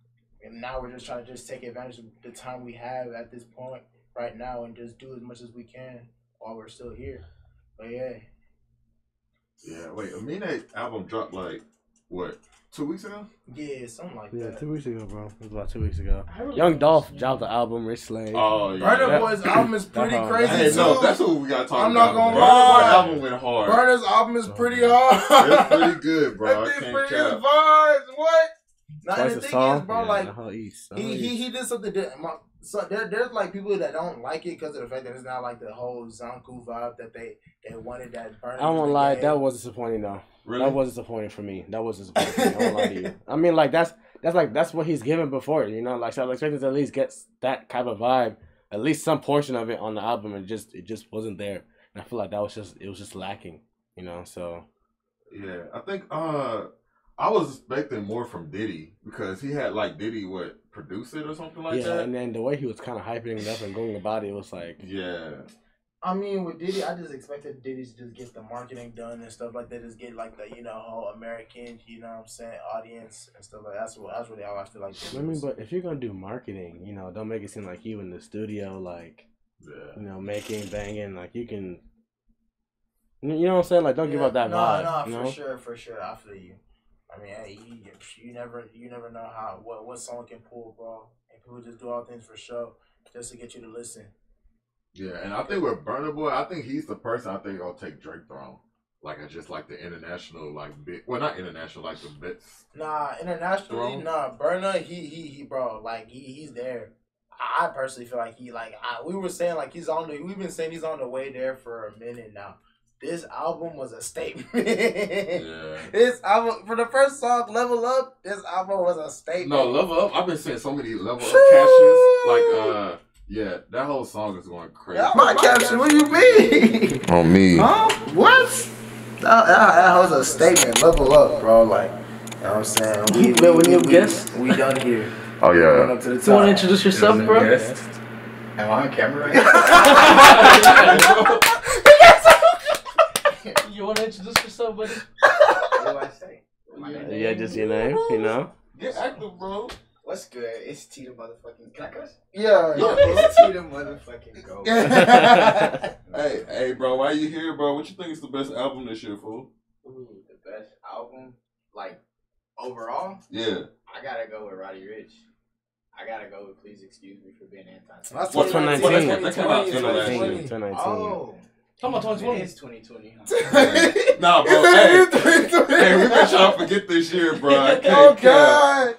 and now we're just trying to just take advantage of the time we have at this point right now and just do as much as we can while we're still here. But yeah, Yeah. Wait, Amine album dropped like what? Two weeks ago? yeah, something like Yeah, that. two weeks ago, bro. It was about two weeks ago. I really Young don't Dolph listen. dropped the album Rich Slave. Oh yeah. Burner that- Boy's album is pretty that- crazy Hey, too. no, that's what we gotta talk I'm about. not gonna Burna Boy lie. album went hard. Burner's album is pretty hard. It's pretty good, bro. I That thing can't pretty good cap. vibes. What? Now, Twice the a thing song. is, bro, Yeah, like the whole East. the He, whole he East. he did something different. My- So there there's like people that don't like it because of the fact that it's not like the whole Zanku vibe that they they wanted that Burner. I won't lie, that was disappointing though. Really? That was disappointing for me. That was disappointing for me. I won't lie to you. I mean, like that's that's like that's what he's given before, you know. Like so I was expecting to at least get that type of vibe, at least some portion of it on the album, and just it just wasn't there. And I feel like that was just it was just lacking, you know. So Yeah, I think uh I was expecting more from Diddy because he had like Diddy what produce it or something like yeah, that. and then the way he was kind of hyping it up and going about it, it was like Yeah. I mean, with Diddy, I just expected Diddy to just get the marketing done and stuff like that. Just get like the you know whole American, you know what I'm saying, audience and stuff like that. That's what that's really how I feel like. Diddy I mean, was. but if you're gonna do marketing, you know, don't make it seem like you in the studio, like Yeah. you know, making banging, like you can. You know what I'm saying? Like, don't give Yeah, up that no, vibe. No, you for know? sure, for sure. I feel you. I mean, hey, you, you never, you never know how what what someone can pull, bro. And people just do all things for show, just to get you to listen. Yeah, and I think with Burna Boy, I think he's the person I think gonna take Drake throne. like I just like the international, like big. Well, not international, like the bits. Nah, internationally, Throne? nah. Burner, he he he, bro. Like he he's there. I I personally feel like he like I, we were saying like he's on the. We've been saying he's on the way there for a minute now. This album was a statement. Yeah. This album for the first song, Level Up. This album was a statement. No, level up. I've been saying so many level up captions. Like, uh, yeah, that whole song is going crazy. Yeah, my caption. What do you mean? On me. Huh? What? That, that, that was a statement. Level up, bro. Like, you know what I'm saying? We, Wait, when you we, guess? we done here. Oh Going yeah. up to the top. You want to introduce yourself, bro? Am I on camera right now? You want to introduce yourself, buddy? What do I say? My name? Yeah, just your name, you know. Get active, bro. What's good? It's T the motherfucking. Can I cuss? Yeah. Yeah, it's T the motherfucking go. Hey, hey, bro. Why you here, bro? What you think is the best album this year, fool? Ooh, the best album, like overall, Yeah. I gotta go with Roddy Ricch. I gotta go with Please Excuse Me for being anti. That's What's twenty twenty nineteen? nineteen. That came out twenty twenty nineteen. nineteen. twenty nineteen. Oh, Come on, twenty twenty. it is twenty twenty, huh? Nah, bro. Hey, hey, we been trying to forget this year, bro. I can't Oh count. God.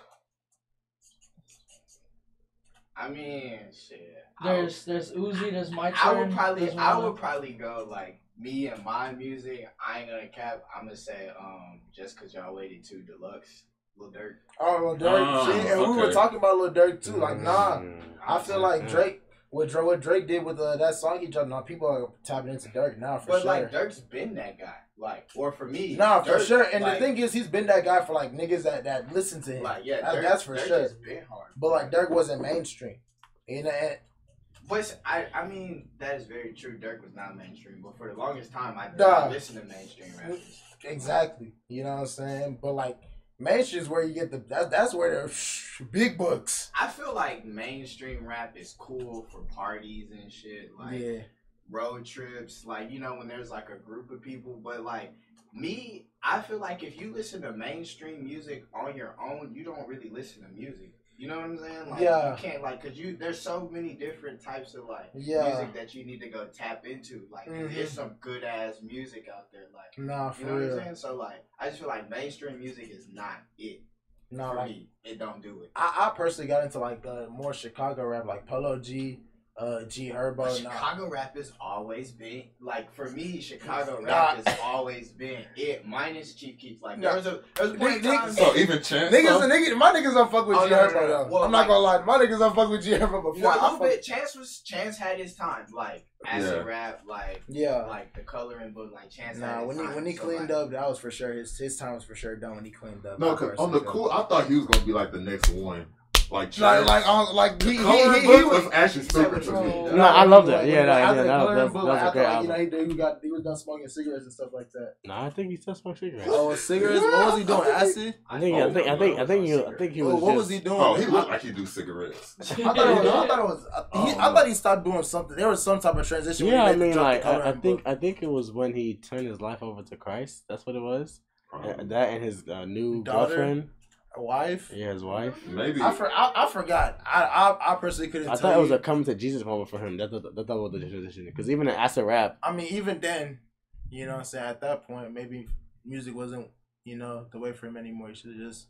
I mean, shit. There's there's Uzi. There's my turn. I would probably, there's I one would probably go like me and my music. I ain't gonna cap. I'm gonna say, um, just cause y'all waited too, Deluxe, Lil Durk. Oh, Lil Durk. Ah, See, and we were okay. talking about Lil Durk too. Like, nah. Mm. I feel like Drake, what Drake, what Drake did with uh, that song he dropped, now people are tapping into Durk now for But sure. like Dirk's been that guy, like, or for me, Nah, for Dirk, sure. And like, the thing is, he's been that guy for like niggas that, that listen to him. like, yeah, That- Dirk, that's for Dirk sure. has been hard. But like Dirk wasn't mainstream. You know, and, But I, I mean, that is very true. Dirk was not mainstream, but for the longest time, I did Nah. not listen to mainstream rappers. exactly. You know what I'm saying? But like mainstream is where you get the that, that's where the sh- big books. I feel like mainstream rap is cool for parties and shit, like Yeah. road trips, like, you know, when there's like a group of people. But like me, I feel like if you listen to mainstream music on your own, you don't really listen to music. You know what I'm saying? Like, Yeah. you can't, like, cause you there's so many different types of like Yeah. music that you need to go tap into. Like, 'cause Mhm. there's some good ass music out there. Like, Nah, for you know what I'm real. saying? So like, I just feel like mainstream music is not it Nah, for like me. It don't do it. I, I personally got into like uh, more Chicago rap, like Polo G, uh, G Herbo. Nah. Chicago rap has always been like for me. Chicago Nah. rap has always been it. Minus Chief Keef. Like there was a there was a point in Niggas- time. So even Chance. Niggas, though? niggas, my niggas don't fuck with Oh, G no, no, Herbo no, no. though. Well, I'm not like- gonna lie, my niggas don't fuck with G Herbo before. For a I little fuck- bit, Chance was Chance had his time. Like acid Yeah. rap, like Yeah. like the coloring book. Like Chance. had Nah, his when he time. when he So, cleaned like, up, that was for sure. His his time was for sure done when he cleaned up. No, I cause on the personally cool, feel. I thought he was gonna be like the next one. Like Like Chance. like on like he he, Coloring he, Book he was was. actually stupid to me. No, No, I loved it. Like, Yeah, when- no, after yeah, the that was- Coloring that was- Book, that was a after, great like, you know, album. he, did- he got he was done smoking cigarettes and stuff like that. Nah, I think he still smokes cigarettes. Oh, cigarettes? What was he doing? Acid? I think, I think, I think, I think, you, I think he was. Oh, what just, was he doing? Oh, he looked like he do cigarettes. I thought it was. I thought it was. I, he, Oh, I thought he stopped doing something. There was some type of transition. when Yeah, he I made the mean, drop like, the I, I Coloring think, Book. I think it was when he turned his life over to Christ. That's what it was. Probably. Uh, That and his uh, new Daughter? girlfriend. A wife. Yeah, his wife. Maybe. I, for, I, I forgot. I, I I personally couldn't. I tell thought it was you. a coming to Jesus moment for him. That that, that was the transition. Because even in acid rap, I mean, even then, you know what I'm saying? At that point, maybe music wasn't, you know, the way for him anymore. He should have just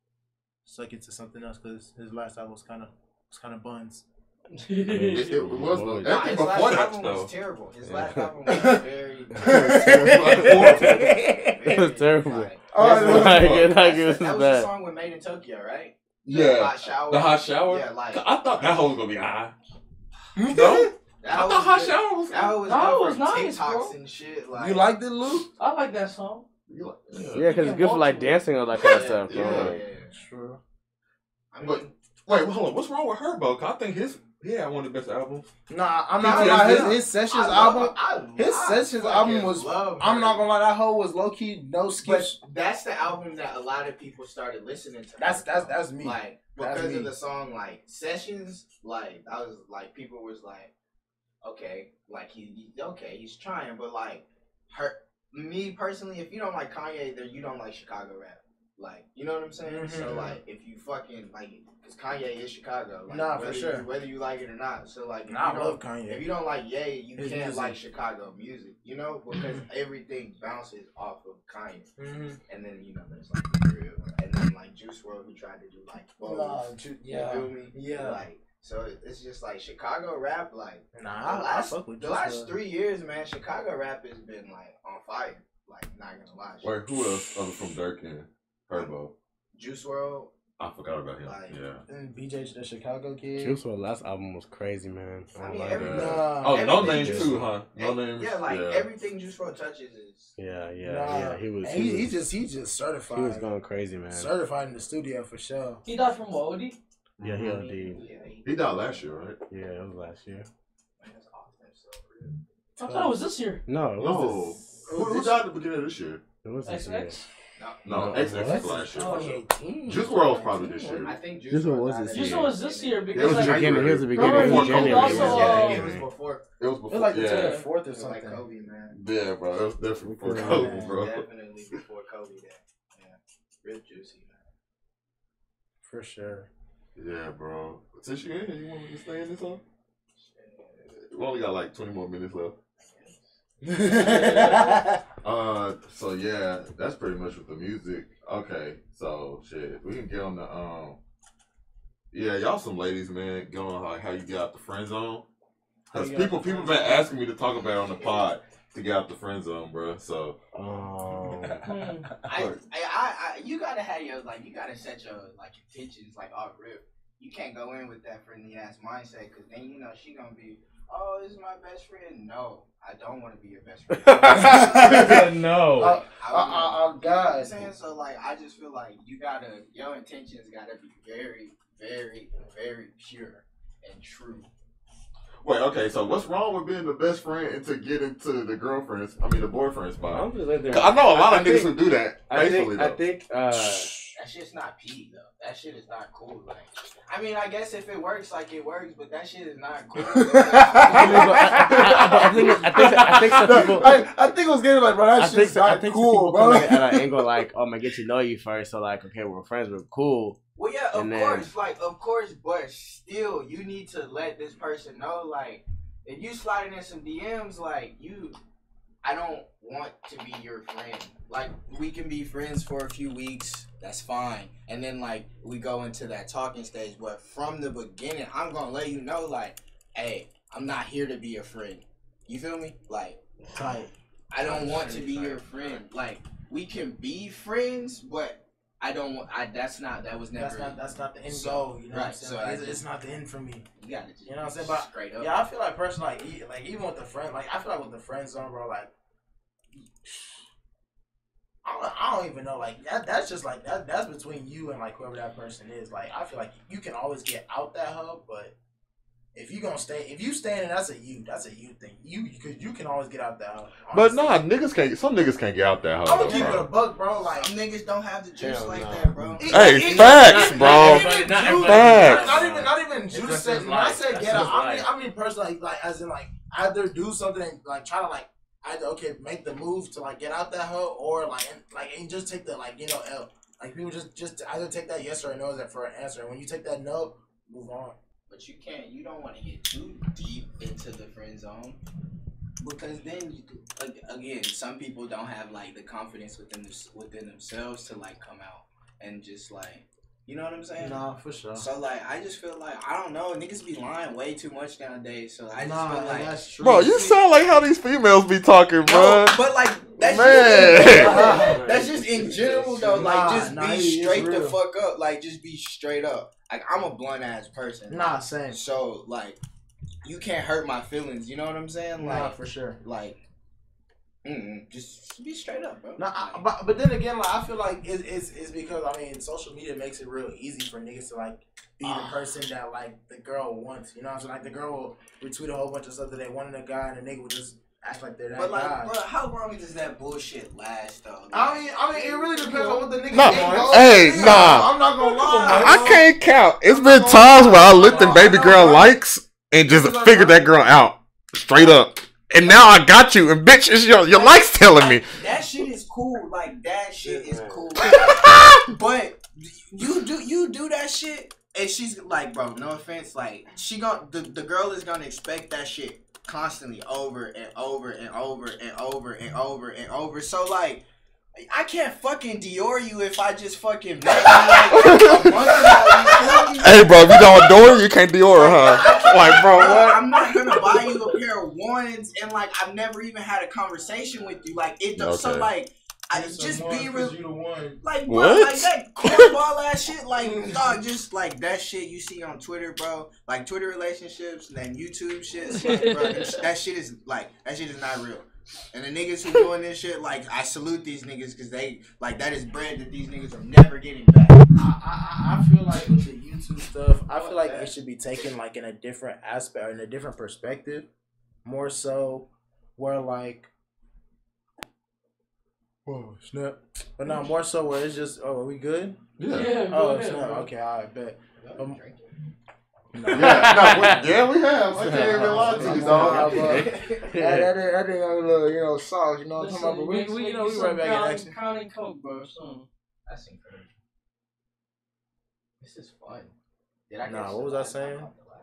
stuck it to something else because his last album was kind of was kind of buns. It, it was the, Nah, Nah, everything his before last that album though. was terrible. His Yeah. last album was very, it was terrible. Like, Oh, That's no. what- Like, it- like, that's it the- was that was the bad. song with Made in Tokyo, right? The Yeah, hot shower. the hot shower. Yeah, like I thought that hoe was gonna be high. No, that I thought was hot good. shower was. That was, That good was for nice, TikToks bro. and shit. Like, You liked it, Lou? I like that song. You like- Yeah, because it's good for like dancing and all that kind of Yeah, stuff. yeah, bro. yeah, yeah. True. I mean, But wait, hold on. What's wrong with Herbo? 'Cause I think his he had one of the best albums. Nah, I'm not P T gonna lie. S D. His, his Sessions I love- album, I- his I Sessions fucking album was. love I'm her. not gonna lie. That hoe was low key, no But skips. that's the album that a lot of people started listening to. That's that's that's me. Like That's because me. of the song like Sessions, like I was like people was like, okay, like he, he okay, he's trying, but like her me personally, if you don't like Kanye, then you don't like Chicago rap. Like, you know what I'm saying? Mm-hmm. So like, if you fucking like, because Kanye is Chicago. Like, Nah, for whether sure. You, whether you like it or not. So like, if Nah, you I love don't, Kanye. if you don't like Ye, you His can't music. like Chicago music. You know, because everything bounces off of Kanye. Mm-hmm. And then you know, there's like the drill, and then like Juice world, who tried to do like both. Uh, ju- yeah. You feel me? Yeah. Like, so it's just like Chicago rap, like Nah, the I, last, I fuck with the Juice last world. three years, man, Chicago rap has been like on fire. Like, not gonna lie. Wait, who else other from Dirk and Herbo? Juice world, I forgot about him. Like- Yeah. And B J, the Chicago kid. Juice world last album was crazy, man. I I mean, like every- that. Nah. Oh, no everything names Juice too, world. huh? No names. Yeah, like yeah. everything Juice world touches is. Yeah, yeah, Nah. yeah. He was. He, He, he was, just he just certified. he was going crazy, man. certified in the studio for sure. He died from what, O D? Yeah, he Yeah, OD'd. he, He died last year, right? Yeah, it was last year. man, that's awesome. So real. I thought it was this year. No, it was No. this. Who, who died at the beginning of this year? It was this X year. X? No, No, X X was what? last year. Oh, for sure. twenty eighteen. Juice world was probably this year. I think Juice Juice world WRLD was died this at Juice the world was this year beginning. It was because like, Beginning, it was the beginning Remember, of he January. also, Yeah, uh, it was before. It was It before. was like the yeah. twenty fourth or It was like something. Kobe, man. Yeah, bro. It was definitely before Yeah. Kobe, bro. Definitely before Kobe. Day. Yeah, rip Juicy, man. For sure. Yeah, bro. Since you in here, you want me to stay in this one? We only got like twenty more minutes left. Uh, so yeah, that's pretty much with the music. Okay, so shit, we can get on the um. Yeah, y'all some ladies, man. Get on like how you get out the friend zone. Cause How you get people out the people friend been zone? asking me to talk about it on the pod to get out the friend zone, bro. So Um, hmm. I, I, I, I, you gotta have your like, you gotta set your like intentions like off rip. You can't go in with that friendly ass mindset, cause then you know she gonna be, oh, this is my best friend. No, I don't want to be your best friend. no. Oh, I oh, oh, You know what I'm God. saying? So like, I just feel like you gotta, your intentions gotta be very, very, very pure and true. wait, okay. So what's wrong with being the best friend and to get into the girlfriend's? I mean the boyfriend's spot. I'm just like 'Cause I know a lot I of niggas think- who do that. I Faithfully think, I though. think, uh, That shit's not P though. That shit is not cool. Like, I mean, I guess if it works, like it works, but that shit is not cool. I, mean, but I, I, I think, I think, I think some people. I, I think it was getting like, bro, that I think, shit's I not think some cool, people bro. come at an angle like, oh, I'm gonna get to know you first. So like, okay, we're friends, we're cool. Well, yeah, of And then- course, like, of course, but still, you need to let this person know, like, if you sliding in some D Ms, like, you, I don't want to be your friend. Like, we can be friends for a few weeks, that's fine. And then, like, we go into that talking stage, but from the beginning, I'm gonna let you know, like, hey, I'm not here to be your friend. You feel me? Like, Tight. I don't want to be your friend. Like, we can be friends, but I don't want. I that's not. That was never. That's not that's not the end So, goal. You know what I'm right, saying? so Like, I it's, just- it's not the end for me. You gotta just. You know what I'm saying? But straight up. yeah, I feel like personally, like, e- like even with the friend, like I feel like with the friend zone, bro, like I don't, I don't even know, like that. That's just like that. That's between you and like whoever that person is. Like I feel like you can always get out that hub, but if you gonna stay, if you staying, that's a you. That's a you thing. You because you can always get out that hub. But honestly. nah, niggas can't. Some niggas can't get out that I'm hoe. gonna keep bro. it a buck, bro. Like Some niggas don't have the juice Hell like no. that, bro. Hey, Even- facts, even- bro. even juice- Not not, Facts. not even, not even It's juice. just Said, his when I life. said That's get his out, I mean, life. I mean personally, like as in like either do something like try to like either okay make the move to like get out that hoe or like and, like and just take the like you know L. Like people just just either take that yes or no as for an answer. And when you take that no, move on. But you can't. You don't want to get too deep into the friend zone because then you do, ag- again, some people don't have like the confidence within this, within themselves to like come out and just like, you know what I'm saying? Nah, for sure. So like, I just feel like I don't know, niggas be lying way too much nowadays. So I just Nah, feel like, that's true. Bro, you sound like how these females be talking, bro. no, but like that's Man. just that's just in general though. Like Nah, just nah, be it's straight the real. fuck up. Like just be straight up. Like I'm a blunt ass person. Nah, same. So like, you can't hurt my feelings. You know what I'm saying? Like, Nah, for sure. like, mm, just be straight up, bro. No, I, but but then again, like I feel like it's, it's it's because I mean social media makes it real easy for niggas to like be the person that like the girl wants. You know what I'm saying? Like the girl will retweet a whole bunch of stuff that they want in a guy, and the nigga will just act like they're that But like, guy. bro, how long does that bullshit last though? I mean, I mean, it really depends on what the nigga. Nah, think, hey, bro. nah. I'm not gonna lie. I can't count. It's been times where I looked in baby girl likes and just figured that girl out straight up. and now I got you, and bitch, it's your your likes telling me. That shit is cool. Like that shit is cool. But you do you do that shit, and she's like, bro, no offense, like she gon' the, the girl is gonna expect that shit constantly over and over and over and over and over and over. So like, I can't fucking Dior you if I just fucking met you like a month ago. You feel me? Hey, bro, if you don't Dior, you can't Dior, huh? Like, bro, what? I'm not gonna buy you a pair of ones, and like I've never even had a conversation with you. Like it, okay. So like. I just be real, like bro, what? like that cornball ass shit, like dog, just like that shit you see on Twitter, bro. Like Twitter relationships and then YouTube shit, like, bro, that shit is like that shit is not real. And the niggas who doing this shit, like I salute these niggas because they like that is bread that these niggas are never getting back. I, I I feel like with the YouTube stuff, I feel like it should be taken like in a different aspect or in a different perspective, more so where like. Whoa, snap. But not more so where it's just, oh, are we good? Yeah. yeah oh, ahead, snap. bro. Okay, I bet. Um, no. Yeah, no, we, yeah, we have. I can't even lie to you, dog. That that thing got a little, you know, sauce, you know what I'm talking about? But we, we, you know, we right back in action. Crown and Coke, bro. So. That's incredible. This is fun. Did I nah, what was I saying?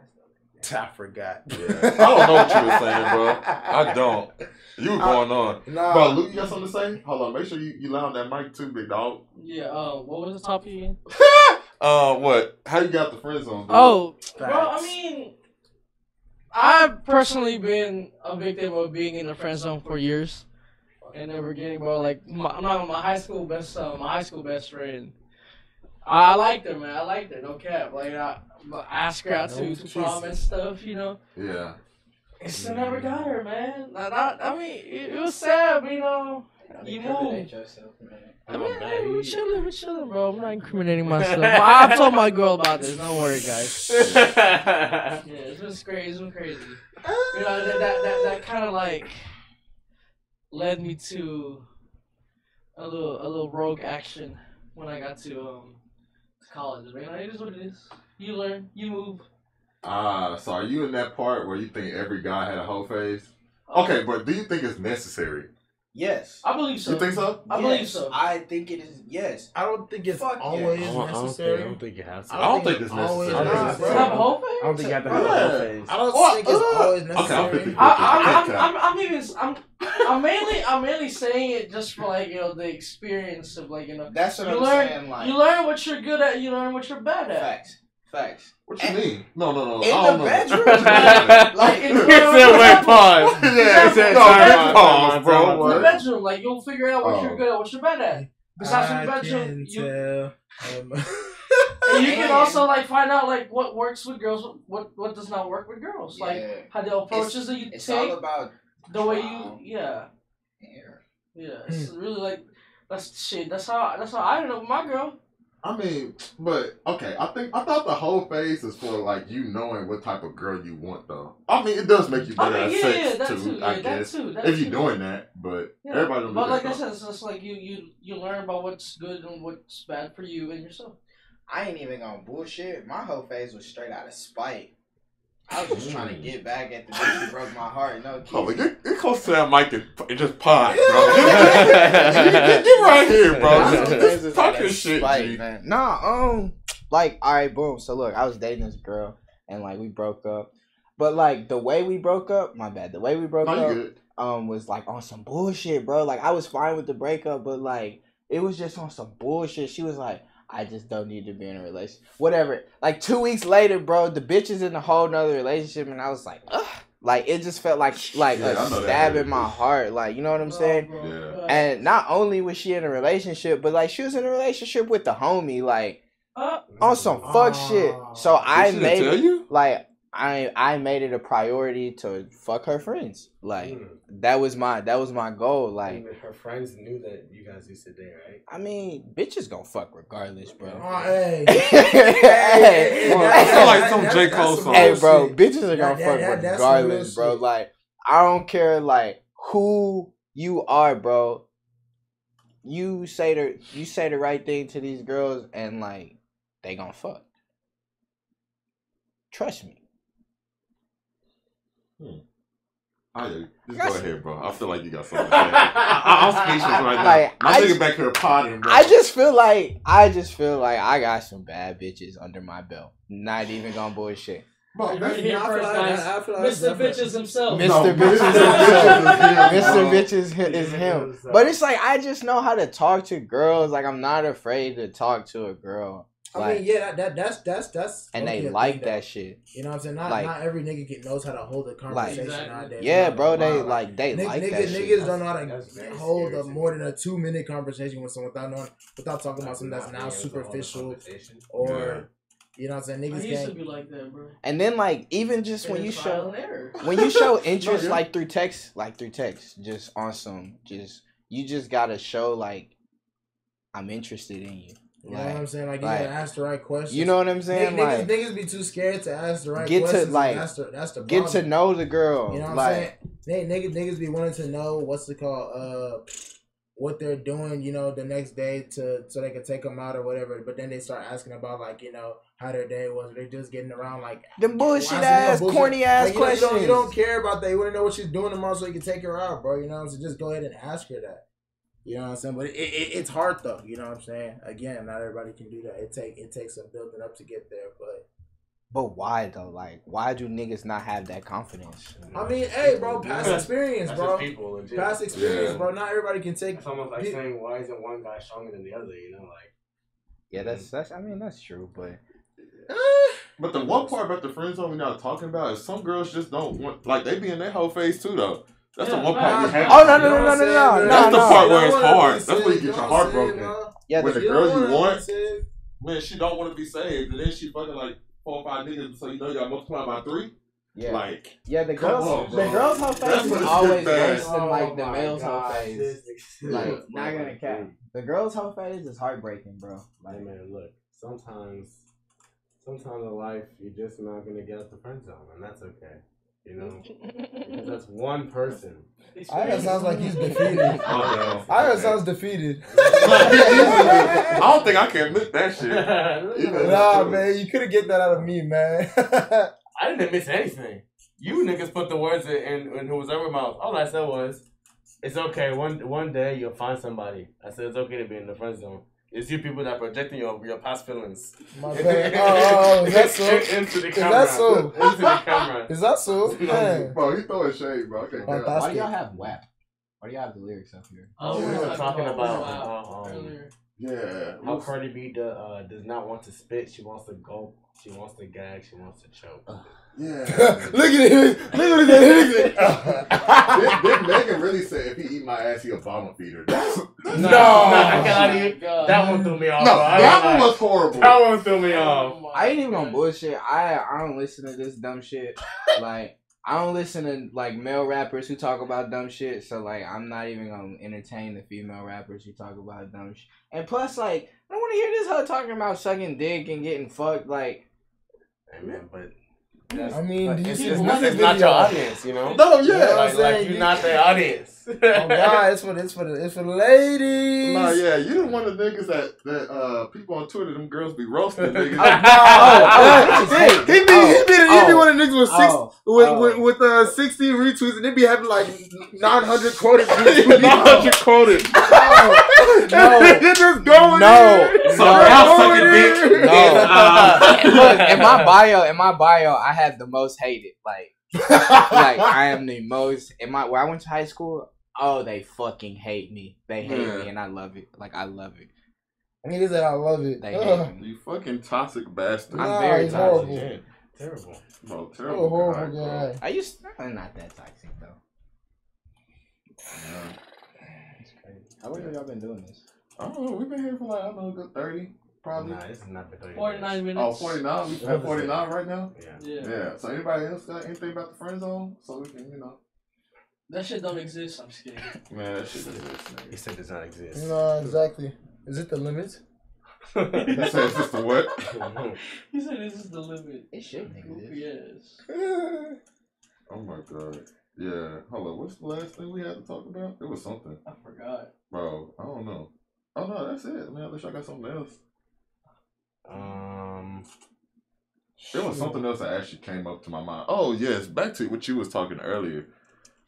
I forgot. Yeah. I don't know what you were saying, bro. I don't. You were going on. Nah. Bro, Luke, you got something to say? Hold on. Make sure you, you loud that mic too, big dog. Yeah, uh, what was the topic again? uh, what? How you got the friend zone, dude? Oh, bro, I mean, I've personally been a victim of being in the friend zone for years. And never getting, bro, like, my, I'm not my high school best, uh, my high school best friend. I liked her, man. I liked her, no cap. Like, I, I asked her out to, to prom and stuff, you know. Yeah. And still never got her, man. I, I, I mean, it, it was sad, but, you know, you move. I mean, hey, we're chilling, we're chilling, bro. I'm not incriminating myself. I've told my girl about this. Don't worry, guys. Yeah, it's been crazy. It's been crazy. You know, that that that, that kind of like led me to a little a little rogue action when I got to um to college. Man, it is what it is. You learn, you move. Ah, uh, so are you in that part where you think every guy had a whole phase? Okay, but do you think it's necessary? Yes. I believe so. You think so? I yes. believe so. I think it is, yes. I don't think it's Fuck always yeah. I don't, necessary. I don't think you have to. I don't think it's necessary. always I necessary. To have a whole phase? I don't think you have to have a Yeah. whole phase. I don't Well, think it's uh, always Okay, necessary. I'm fifty. I, I, I'm, I'm, I'm even, I'm, I'm mainly, I'm mainly saying it just for like, you know, the experience of like, you know, That's what you I'm learn, saying. Like, you learn what you're good at, you learn what you're bad at. facts. Facts. What you mean? No, no, no. In I don't the know. bedroom? Like, in He said, wait, pause. Yeah, He said, no, time man, out, pause, time out, bro. time out. In the What? bedroom, like you'll figure out what Oh. you're good at, what you're bad at. Besides I from the bedroom, can you, tell. Um, and you can And- also like find out like what works with girls, what what does not work with girls, like Yeah. how the approaches that you It's take, all about the way you, Wow. yeah, hair. yeah. It's really like that's shit. That's how that's how I ended up with my girl. I mean, but okay. I think I thought the whole phase is for like you knowing what type of girl you want, though. I mean, it does make you I better mean, at yeah, sex yeah, that too. too, I yeah, that guess too, that if too. you're doing that, but Yeah. everybody don't do But that. like I though. said, it's just like you you you learn about what's good and what's bad for you and yourself. I ain't even gonna bullshit. My whole phase was straight out of spite. I was just trying to get back at the bitch who broke my heart. No Holy, kidding. get, get close to that mic and, and just pod, bro. get, get, get right here, My bro. whole Just, phase just was talk out your of shit, spite, G. man. Nah, um, like, all right, boom. So look, I was dating this girl, and like we broke up. But like the way we broke up, my bad. The way we broke No, you up, good. um, was like on some bullshit, bro. Like I was fine with the breakup, but like it was just on some bullshit. She was like, I just don't need to be in a relationship. Whatever. Like two weeks later, bro, the bitch is in a whole nother relationship, and I was like, ugh. Like it just felt like like Yeah, I a know that stab hurt. in my heart. Like you know what I'm saying? Yeah. And not only was she in a relationship, but like she was in a relationship with the homie, like Uh, on some fuck shit. So I Did she made tell it you? like I I made it a priority to fuck her friends. Like Mm. that was my that was my goal. Like Even her friends knew that you guys used to date, right? I mean, bitches gonna fuck regardless, bro. Oh, hey. hey, Well, Hey, I feel like some that's- J. that's Cole some song. hey, real bro, shit. bitches are gonna That- fuck that- that's some real regardless, bro. shit. Like I don't care like who you are, bro. You say the you say the right thing to these girls, and like they gonna fuck. Trust me. Hmm. Oh, yeah. Just go ahead, bro. I feel like you got something to say. I, I'm speechless right now. Like, My I nigga just- back here potting, bro. I just feel like I just feel like I got some bad bitches under my belt. Not even gonna bullshit. Bro, You that's heard it here I feel first, like guys. that- I feel like Mister that's Bitches himself. Mister No, Bitches, Mister Mister Bitches Bitches is him. But it's like I just know how to talk to girls. Like I'm not afraid to talk to a girl. I Like, mean, yeah, that, that that's that's that's. and okay, they a like thing that shit. You know what I'm saying? Not Like- not every nigga can, knows how to hold a conversation Exactly. nowadays. Yeah, Not bro. gonna They lie, like they Niggas, like niggas, that niggas shit. don't know how That's very to hold a scary, more than a two minute conversation with someone without knowing, without talking about something that's now superficial or you know what I'm saying. I Niggas used to can't. be like that, bro. And then like even just when And you trial show and error. when you show interest yeah. like through text, like through text, just on some, just you just gotta show like I'm interested in you. You know what I'm saying? Like you like, gotta ask the right questions. You know what I'm saying? Niggas, Like niggas be too scared to ask the right Get to, questions. and like, that's the that's the get problem. to know the girl. You know what like I'm saying? They, niggas, niggas be wanting to know what's it called, uh, what they're doing, you know, the next day to so they can take them out or whatever. But then they start asking about like, you know, how their day was. They're just getting around like them bullshit asking them ass, bullshit. corny ass Like, you know, you questions. don't, you don't care about that. You want to know what she's doing tomorrow so you can take her out, bro. You know, so just go ahead and ask her that. You know what I'm saying? But it, it, it's hard though. You know what I'm saying? Again, not everybody can do that. It take it takes some building up to get there, but. But why though? Like, why do niggas not have that confidence? I mean, hey, bro, past experience, That's bro. just people, legit. Past experience, Yeah. bro. Not everybody can take. It's almost like Pe- saying, why isn't one guy stronger than the other? You know, like. Yeah, that's that's. I mean, that's true, but But the one part about the friend zone we're not talking about is some girls just don't want, like, they be in their whole phase too, though. That's Yeah, the one man. part we have. Oh, no, no, no, no, no, no, That's no, the no. part where You it's don't wanna hard. be That's where you saved, get your know heart what I'm saying, broken. bro? yeah, When the, the girl you don't wanna want, be saved. man, she don't want to be saved, and then she fucking like four or five niggas, so you know you got multiplied by three. yeah, Like, yeah. The come girls, on, the bro. girls' whole That's phase is what it's always good worse bad. than like Oh the my male's whole God, phase. this- Like, not gonna cap. The girls' whole phase is heartbreaking, bro. Hey Like, man, look. Sometimes, sometimes in life you're just not gonna get out the friend zone, and that's okay. You know, because that's one person. I heard sounds like he's defeated. oh, no. I heard sounds defeated. I don't think I can admit that shit. Even- Nah, man, you couldn't get that out of me, man. I didn't miss anything. You niggas put the words in, in, in whoever's mouth. All I said was, it's okay. One one day you'll find somebody. I said it's okay to be in the friend zone. It's you people that projecting your your past feelings. My bad. Oh, oh, is that so? In- into the Is camera. that so? Into the camera. Is that so? Man. Bro, he throwing shade, bro. I can't Fantastic. tell. why do y'all have W A P? Why do y'all have the lyrics up here? Oh, we we were were talking about, wow, uh, um, earlier. Yeah. How Cardi B do, uh, does not want to spit. She wants to gulp. She wants to gag. She wants to choke. Yeah. Look at him. Look at him. did, did Megan really say if he eat my ass, he Obama feed her? That's, that's No, not- I can't Oh my lie. God. That one threw me off. No, bro. I that ain't one gonna was horrible. lie. That one threw me off. Oh my I ain't even God. gonna bullshit. I I don't listen to this dumb shit. Like I don't listen to like male rappers who talk about dumb shit. So like I'm not even gonna entertain the female rappers who talk about dumb shit. And plus, like I don't want to hear this hoe talking about sucking dick and getting fucked. Like Hey man, but I mean, but do you it's, see it's the not, music it's not your video? audience, you know. No, You know yeah. what I'm Like, like saying? you're not their audience. Oh God, it's for the, it's for the, it's for the ladies. Nah, yeah, you didn't one of the niggas that that uh people on Twitter, them girls be roasting niggas. Oh, oh, he be he be he be, he be oh, one of the niggas with six oh, with, oh. with with uh sixteen retweets and they be having like nine hundred quoted retweets. nine hundred quoted. No, they just going No, in. So no. y'all sucking dick. No. Uh, Look, in my bio, in my bio, I have the most hated. Like, like I am the most. In my where I went to high school, oh, they fucking hate me. They hate Yeah. me, and I love it. Like I love it. Niggas said I love it. They Ugh. hate me. You fucking toxic bastard. I'm Nah, very he's toxic. horrible. Shit. Terrible. Bro, Oh, terrible horrible guy, bro. guy. I used. I'm not that toxic though. Yeah. It's crazy. How long have y'all been doing this? I don't know. We've been here for like, I don't know, a good thirty, probably. Nah, this is not the thirty forty-nine minutes. minutes. Oh, forty-nine? We at forty-nine right now? Yeah. Yeah. Yeah. So anybody else got anything about the friend zone? So we can, you know. That shit don't exist. I'm just kidding. Man, that shit exists, He nigga. said does not exist. No, exactly. Is it the limit? He said it's just a what? He said this is the limit. It should exist. Yes. Oh my god. Yeah. Hold on. What's the last thing we had to talk about? It was something. I forgot. Bro, I don't know. Oh no, that's it. Man, unless y'all got something else. um. There was something else that actually came up to my mind. Oh yes, back to what you was talking earlier.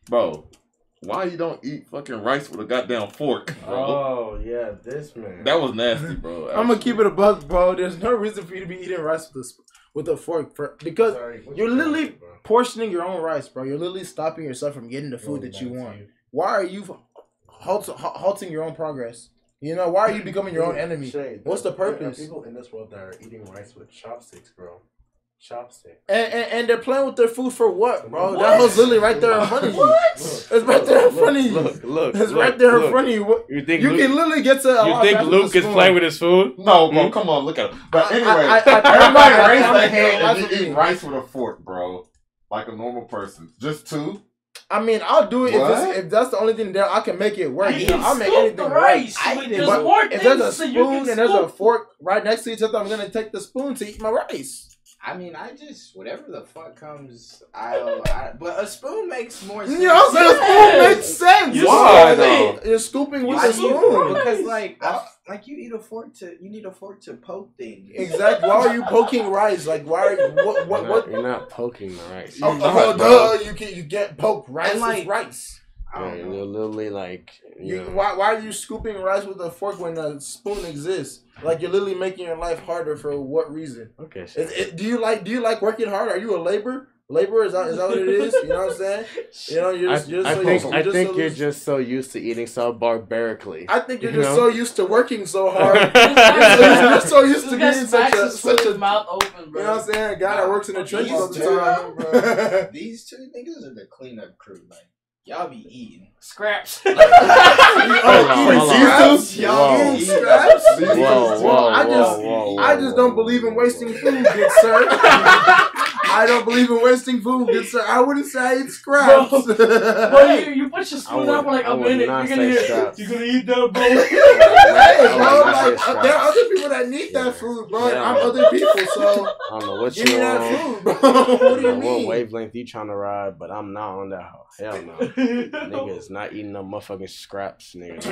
Bro, why you don't eat fucking rice with a goddamn fork, bro? Oh yeah, this man. That was nasty, bro. I'm gonna keep it a buck, bro. There's no reason for you to be eating rice with a sp- with a fork, for, because Sorry, what you're you literally talking about? portioning your own rice, bro. You're literally stopping yourself from getting the food that you want. Why are you halt- halting your own progress? You know, why are you becoming your own enemy? Shay, What's the there are purpose? people in this world that are eating rice with chopsticks, bro. Chopsticks. And, and and they're playing with their food for what, bro? What? That was literally right there in front of you. What? It's right there in front of you. Look, look, It's look, right there in look. front of you. What- You think You Luke, can literally get to a you lot think faster Luke with is spoon. playing with his food? No, bro, Hmm? come on, look at him. But I- anyway, I- I- I- everybody I- raise I- their I- hand I- if you I- eat rice with a fork, bro. Like a normal person. Just two? I mean, I'll do it if, What? it's, if that's the only thing there. I can make it work. I You know, eat I'll make scoop anything the work. rice. I but eat there's But more if there's a things that you spoon can and there's a scoop. fork right next to each other, I'm gonna take the spoon to eat my rice. I mean, I just whatever the fuck comes, I'll. I, but a spoon makes more sense. You know what I'm saying? A spoon Yes. makes sense. You Why, scoop it. You're scooping with I a need- spoon. because like, I, like you eat a fork to you need a fork to poke things. Exactly. Why are you poking rice? Like, why are you? What? You're What? not, what? you're not poking the rice. Oh, not, oh, bro. duh, you can you get poked. Rice And, like, is rice. I Yeah, don't know. you're literally like, you You, know. why, why are you scooping rice with a fork when a spoon exists? Like, you're literally making your life harder for what reason? Okay, Is Shay. it, do you like do you like working hard? Are you a labor? Laborer, is that is that what it is? You know what I'm saying? You know, you're I, just, you're I so, think you're I just think so you're used- just so used to eating so barbarically. I think you're you just know? so used to working so hard. This you're, guy- so, you're so used this to guy being such smacks a his foot such with a mouth open, you bro. know what I'm saying? A guy that works in the trenches all the These time. two- These two niggas are the cleanup crew. Like y'all be eating. Scraps. Oh, Hold on, eating hold on. scraps? Y'all Whoa. Eating eating. scraps? Whoa, Well, whoa, I just whoa, whoa, I just don't believe in wasting food, good sir. I don't believe in wasting food, good sir. I wouldn't say I eat scraps. Bro, you, you put your I spoon would- out for like I a would minute. not You're gonna say hear. scraps. You're gonna eat that, bro. Hey, I bro, would not say like, uh, scraps. there are other people that need that food, bro. and Yeah. I'm other people, so I don't know what give me you that on. food, bro. What do I you don't know what mean? wavelength you trying to ride, but I'm not on that. hoe. Hell no. Nigga is not eating no motherfucking scraps, nigga.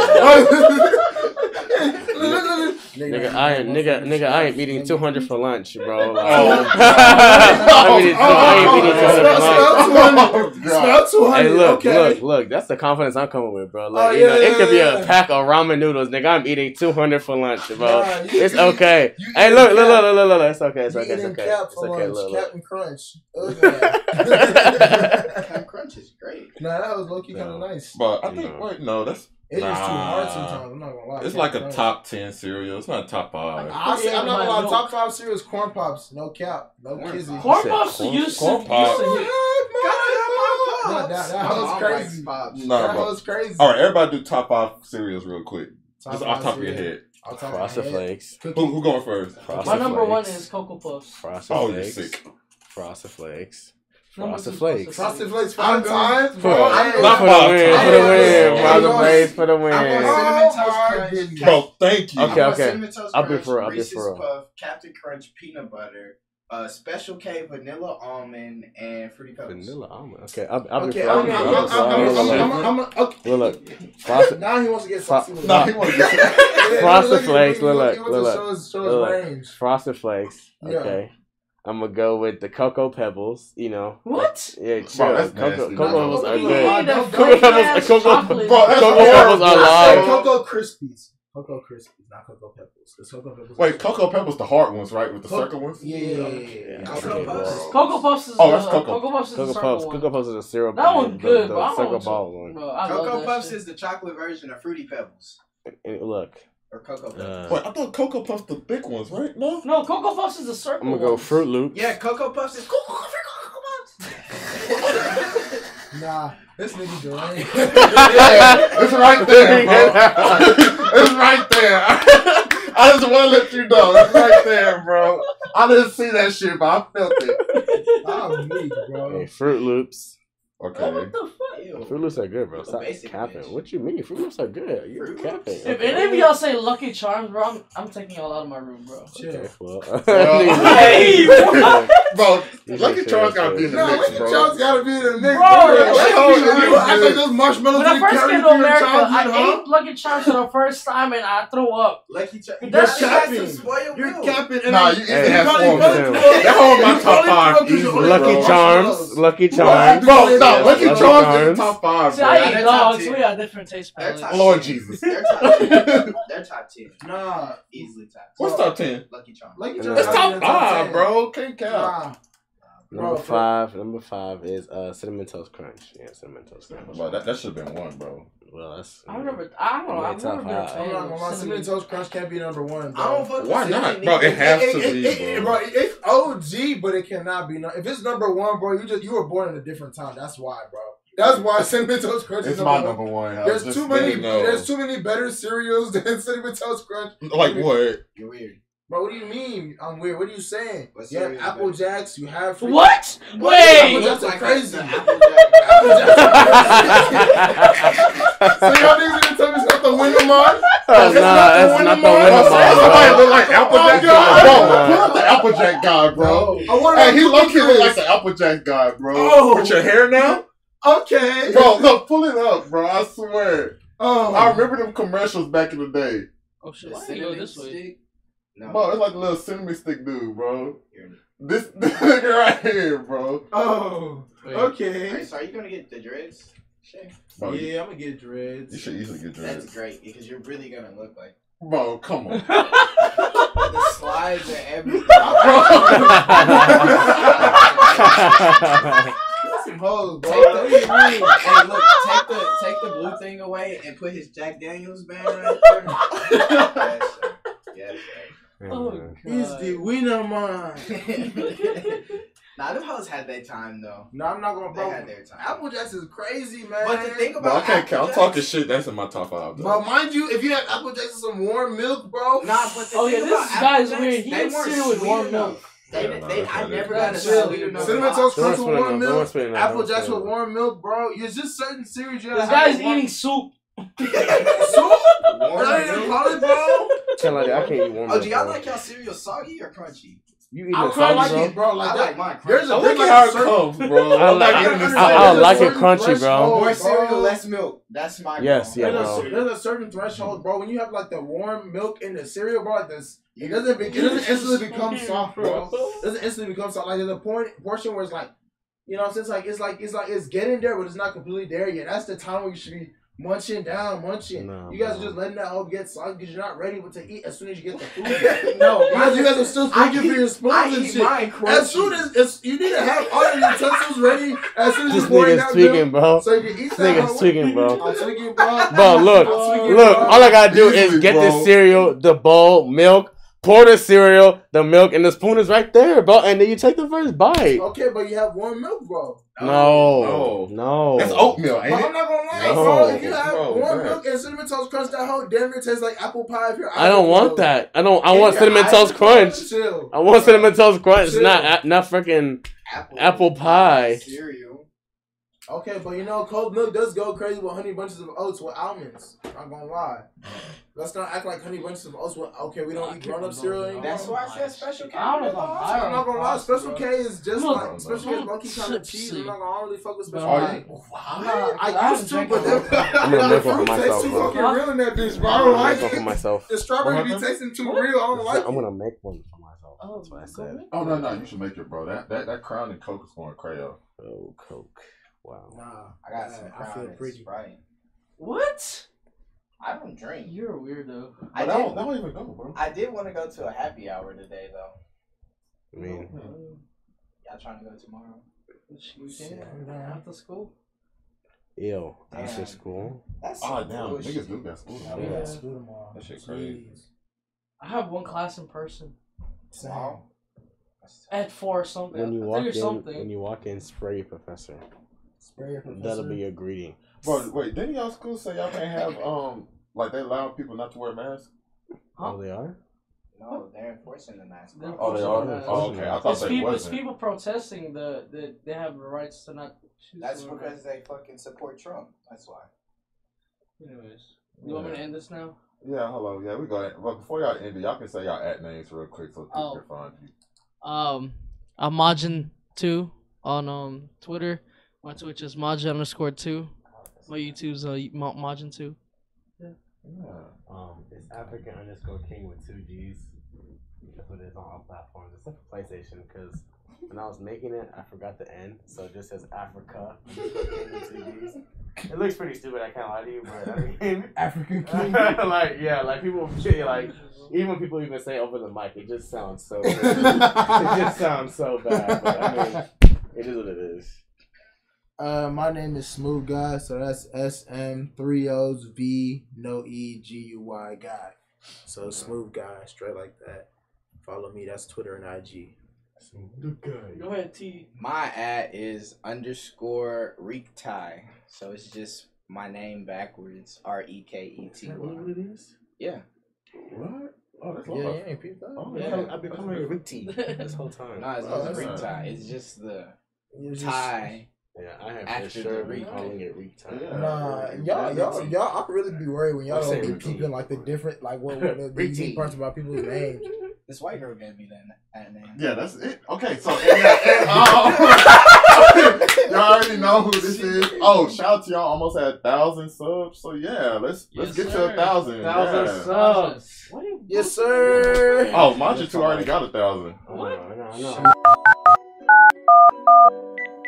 Nigga, I ain't nigga, nigga, I ain't eating two hundred for lunch, bro. Like, Oh, I mean, I ain't eating two hundred for lunch. Smell two hundred. Hey, look, okay. look, look. That's the confidence I'm coming with, bro. Like, Oh, you know, yeah, it could be yeah, a yeah. pack of ramen noodles, nigga. I'm eating two hundred for lunch, bro. Nah, you- It's you- okay. you Hey, eating look, look, Cap- look, look, look, look. It's okay. It's You okay. It's eating okay. Cap It's for okay. lunch, Look, look. Captain Crunch. Okay. Captain Crunch is great. Nah, that was low key kind No. of nice. But I think, No. wait, no, that's It is too hard Nah. sometimes. I'm not gonna lie. it's Captain like a Crunch. top ten cereal. It's not a top five. I say, I'm not gonna lie. Milk. Top five cereals: corn pops, no cap, no Corn kizzy. Pops. Corn said puffs corn- used to corn used pops. to hit. That, that, that My was mom crazy. likes Pops. Nah, That bro. was crazy. All right, everybody do top five cereals real quick. Top Just five off top of your cereal. head. Off top of my Frosted head. Flakes. Cookie. Who, who going first? Frosted My number one Flakes. is Cocoa Puffs. Frosted Oh, you Flakes. sick. Frosted Flakes. Number Frosted two, Flakes. Frosted Flakes I'm five going- times, For, bro. for Hey, the Not win, five for the times. win, I'm Frosted going- Flakes for the I'm going win. Cinnamon Toast Oh, my Crunch. goodness. Bro, thank you. Okay, I'm going okay. Cinnamon Toast I'll be Crunch, for real, I'll be Reese's for real. Puff, Captain Crunch peanut butter, uh, Special K vanilla almond, and Fruity Pebbles. Vanilla almond. Okay, I'll, I'll be Okay, for I'm, I'll be I'm, for I'm, I'll be for- I'm, I'll be I'm, for- I'm, I'm, I'm, okay. Look, look. Frosted, Now he wants to get Fro- saucy with it. No, he want to get Yeah, Frosted look, Flakes, he look, wants- look, he wants to look, show his- show his look. range. Frosted Flakes. Yeah. Okay. I'm gonna go with the Cocoa Pebbles. You know. What? Yeah, chill. that's Cocoa, nasty. Cocoa Pebbles are Yeah, good. that Cocoa fake Pebbles- ass Cocoa- chocolate. Bro, that's Cocoa horrible. Pebbles are I said live. Cocoa Krispies. Cocoa Krispies, not Cocoa Pebbles. It's Cocoa Pebbles. Wait, Cocoa Pebbles, the hard ones, right? With the Co- circle ones? Yeah, yeah, yeah, yeah. Yeah, yeah. Cocoa Okay, Puffs. bro. Cocoa Puffs is Oh, that's the, Cocoa. Cocoa Puffs is Cocoa the Puffs. circle one. Cocoa Puffs is a syrup. That one's the- good, the, but I the don't circle ball one. Bro, I love Cocoa that Puffs shit. is the chocolate version of Fruity Pebbles. And look, Or Cocoa Pebbles. uh, Wait, I thought Cocoa Puffs the big ones, right? No? No, Cocoa Puffs is the circle I'm gonna go ones. Fruit Loops. Yeah, Cocoa Puffs is Cocoa Puffs. Nah, this nigga deranged. Yeah, it's right there, bro. It's right there. I just want to let you know. It's right there, bro. I didn't see that shit, but I felt it. I'm weak, bro. Hey, Fruit Loops. Okay. What the fuck? Fruit Loops are good, bro. The Stop basic capping. bitch. What you mean? Fruit Loops are good. You're Fruit capping. Loops? If any of y'all say Lucky Charms, bro, I'm, I'm taking y'all out of my room, bro. Chill. Okay, well. Well, Hey, what? Bro, You Lucky should Charms say gotta be in the No, mix, Lucky bro. Charms gotta be in the mix. Bro, bro. Lucky Like, Charms. you act like those marshmallows When I didn't first carry came through to your America, childhood, I huh? ate Lucky Charms for the first time and I threw up. Lucky Charms. You're That's capping. spoiled You're milk. capping. and Nah, then- you Hey, even have probably four put it of them. through- That whole my you top probably five threw up 'cause you easily, only Lucky bro. bro. Charms, Lucky What? Charms. Bro, no, Lucky Lucky Charms. Charms is top five, See, bro. I eat They're dogs. top We got different taste They're palates. top Lord ten. Jesus. They're top ten. They're top ten. Nah, Easily top ten. What's top ten? Lucky Charms. Lucky It's Charms. It's gotta top be in the top five, ten. bro. Can't count. Nah. Number Bro, for- five. Number five is uh cinnamon toast crunch. Yeah, cinnamon toast crunch. Bro, that, that should have been one, bro. Well, that's. I've never, I don't know, Yeah, I've top never been a five. fan I'm not of gonna lie, cinnamon cinnamon. toast crunch can't be number one. Bro. I don't fuck with Why cinnamon not? Bro, either. it has to it, be, it, it, bro. bro. It's O G, but it cannot be. No, if it's number one, bro, you just you were born in a different time. That's why, bro. That's why cinnamon toast crunch It's is my number number one. one. I There's just too many. didn't know. There's too many better cereals than cinnamon toast crunch. Like what? You're weird. Bro, what do you mean? I'm weird. What are you saying? What You have cereal is Apple better? Jacks. You have freaking- What? Apple Wait! Jacks are crazy. The Apple Apple Jacks. So y'all niggas gonna tell me it's not the winner mark? Oh, It's nah, not the it's winner not the mark? winner Oh, mark, Somebody bro. look like Applejack Oh, guy, bro. God. Pull up the Applejack guy, bro. I want Hey, he low key look like the Applejack guy, bro. Oh. With your hair now, Okay. bro. Look, pull it up, bro. I swear. Oh. I remember them commercials back in the day. Oh shit, The why do you go cinnamon this way? stick? No. Bro, it's like a little cinnamon stick dude, bro. This, this nigga right here, bro. Oh. Wait. Okay. Alright, so are you gonna get the dreads? Shay? Bro, you- Yeah, I'm gonna get dreads. you should easily get That's dreads. great because you're really gonna look like Bro, come on. the slides and everything. Some hoes, bro. Take the, hey, look, take the take the blue thing away and put his Jack Daniels band right there. Yes, sir. Yes, Oh, He's God. the winner, man. sir. Nah, them hoes had their time though. No, I'm not gonna, They bro. had their time. Apple Jacks is crazy, man. But the thing Bro, I about can't count. I'm Apple talking Jacks- shit. That's in my top five, though. Bro, mind you, if you had Apple Jacks and some warm milk, bro. Nah, but the Oh, thing yeah, about this Apple guy's Jacks, weird. He they eats weren't cereal with sweet warm enough. milk. They, Yeah, they, no, they, that's I not never it. got a Chill. sweet enough. Cinnamon box. toast Don't crunch with explain warm that. Don't milk. explain that. Apple Don't Jacks explain with that. warm milk, bro. It's just certain cereals you gotta This have guy's with warm- eating soup. soup. Warm That ain't milk. call it, bro. Can't like that. I can't eat warm Oh, milk, do y'all bro. like y'all cereal soggy or crunchy? You eat I it quite like soggy, it, bro. Like I that. like mine crunchy. There's a I there's like like how a it certain. comes, bro. I I'm like- not getting this. I- I There's a like it certain crunchy, bro. threshold, More cereal, bro. less milk. That's my Yes, goal. yeah, There's, bro. a, there's a certain threshold, bro. When you have like the warm milk in the cereal, bro, like this, it doesn't be, it doesn't instantly become soft, bro. It doesn't instantly become soft. Like there's a point portion where it's like, you know, it's like it's like it's like it's getting there, but it's not completely there yet. That's the time where you should be munching down, munching. No, you guys bro. are just letting that all get soggy because you're not ready to eat as soon as you get the food. No, you guys, you guys are still I thinking for eat- your spoons I and eat shit. mine As soon crunchy. as it's, you need to have all your utensils ready as soon as This you're pouring nigga's that tweaking, milk, bro. so you can eat This that. nigga's hoe. tweaking, bro. I'm tweaking, bro. Bro, look, I'm tweaking, look. bro. All I gotta do is Easily, get the bro. cereal, the bowl, milk, pour the cereal, the milk, and the spoon is right there, bro. And then you take the first bite. Okay, but you have warm milk, bro. No, no. That's oatmeal, ain't But I'm it? not gonna lie, No. bro. If you have Bro, warm man. milk and cinnamon toast crunch, that whole damn near tastes like apple pie. If you're I don't want that. I don't. I want If cinnamon you're toast Irish, crunch. Chill. I want cinnamon toast crunch, Chill. not not freaking Apple, apple pie. cereal. Okay, but you know, cold milk does go crazy with honey bunches of oats with almonds. Not gonna lie. Let's not act like honey bunches of oats with. Okay, we don't eat grown up cereal anymore. That's why I said special K. I don't know if I'm high I'm not gonna lie, Special K is just Look, like Special K is low key kind of Tipsy. cheese. I'm not gonna I don't really fuck with Special Bro, K. I- Wow, I I used to, haven't but drank that, I'm gonna the make one for fruit tastes myself, too bro. fucking real in that bitch, bro. I I'm don't gonna like make one for it. myself. The strawberry What be happened? tasting too real. I don't like I'm it. gonna make one for myself. That's what I said. Oh no, no, you should make it, bro. That that that Crown and Coke is going crayo. Oh, Coke. Wow. Nah, I got some I feel Crown and pretty. Sprite. What? I don't drink. You're a weirdo. I But that did. don't, that don't even go, bro. I did want to go to a happy hour today, though. I mean, Y'all trying to go tomorrow? We can after school. ew. After Damn. school. That's Oh some damn, bullshit. niggas do got school. Yeah, tomorrow. we got school tomorrow. That shit crazy. Jeez. I have one class in person Tomorrow? at four or something. When you I walk think in, or something. when you walk in, spray your professor. Spray your professor. That'll be your greeting. Bro, wait, didn't y'all school say y'all can't have um like they allow people not to wear masks? Huh? Oh, they are. No, they're enforcing the mask. They're Oh, they enforcing are. the Oh, mask. okay. I thought It's they people, it's wasn't. people protesting the, the they have the rights to not choose. That's to wear because masks. they fucking support Trump. That's why. Anyways, you want me to end this now? Yeah, hello. Yeah, we go ahead. But before y'all end it, y'all can say y'all at names real quick so people Oh. can find you. Um, I'm Majin two on um Twitter. My Twitch is Majin underscore two. My YouTube's uh Ma- Majin two. Yeah. Um, it's African underscore King with two G's. That's what it is on all platforms except for PlayStation. Because when I was making it, I forgot the N, so it just says Africa underscore King with two G's. It looks pretty stupid. I can't lie to you, but I mean, African King. like yeah, like people like even when people even say over the mic, it just sounds so. It just sounds so bad. But I mean, it is what it is. Uh, my name is Smooth Guy, so that's S M three O's V no E G U Y Guy. So Smooth Guy, straight like that. Follow me. That's Twitter and I G. Smooth Guy. Go ahead, T. My at is underscore Reektai. So it's just my name backwards. R E K E T Is that really Y. what it is? Yeah. What? Oh, that's Yeah, yeah, you ain't peeped that. Oh, Yeah. yeah. I've been calling it Rick T this whole time. No, it's Oh, just that's Reektai. It's just the You just- tie. Yeah, I have After for sure the been Rick. calling it Rick time. Yeah. Nah, y'all, y'all, y'all. I really be worried when y'all I'm don't saying be routine. peeping like the different, like what, what the, the Routine. unique parts about people's names. This white girl gave me that, that name. Yeah, that's it. Okay, so and, and, um, y'all already know who this is. Oh, shout out to y'all! Almost at a thousand subs. So yeah, let's let's Yes, get to sir. a thousand. Thousand Yeah. subs. What are you Yes, sir. Oh, Maja two already got a thousand. I know, I know, I know.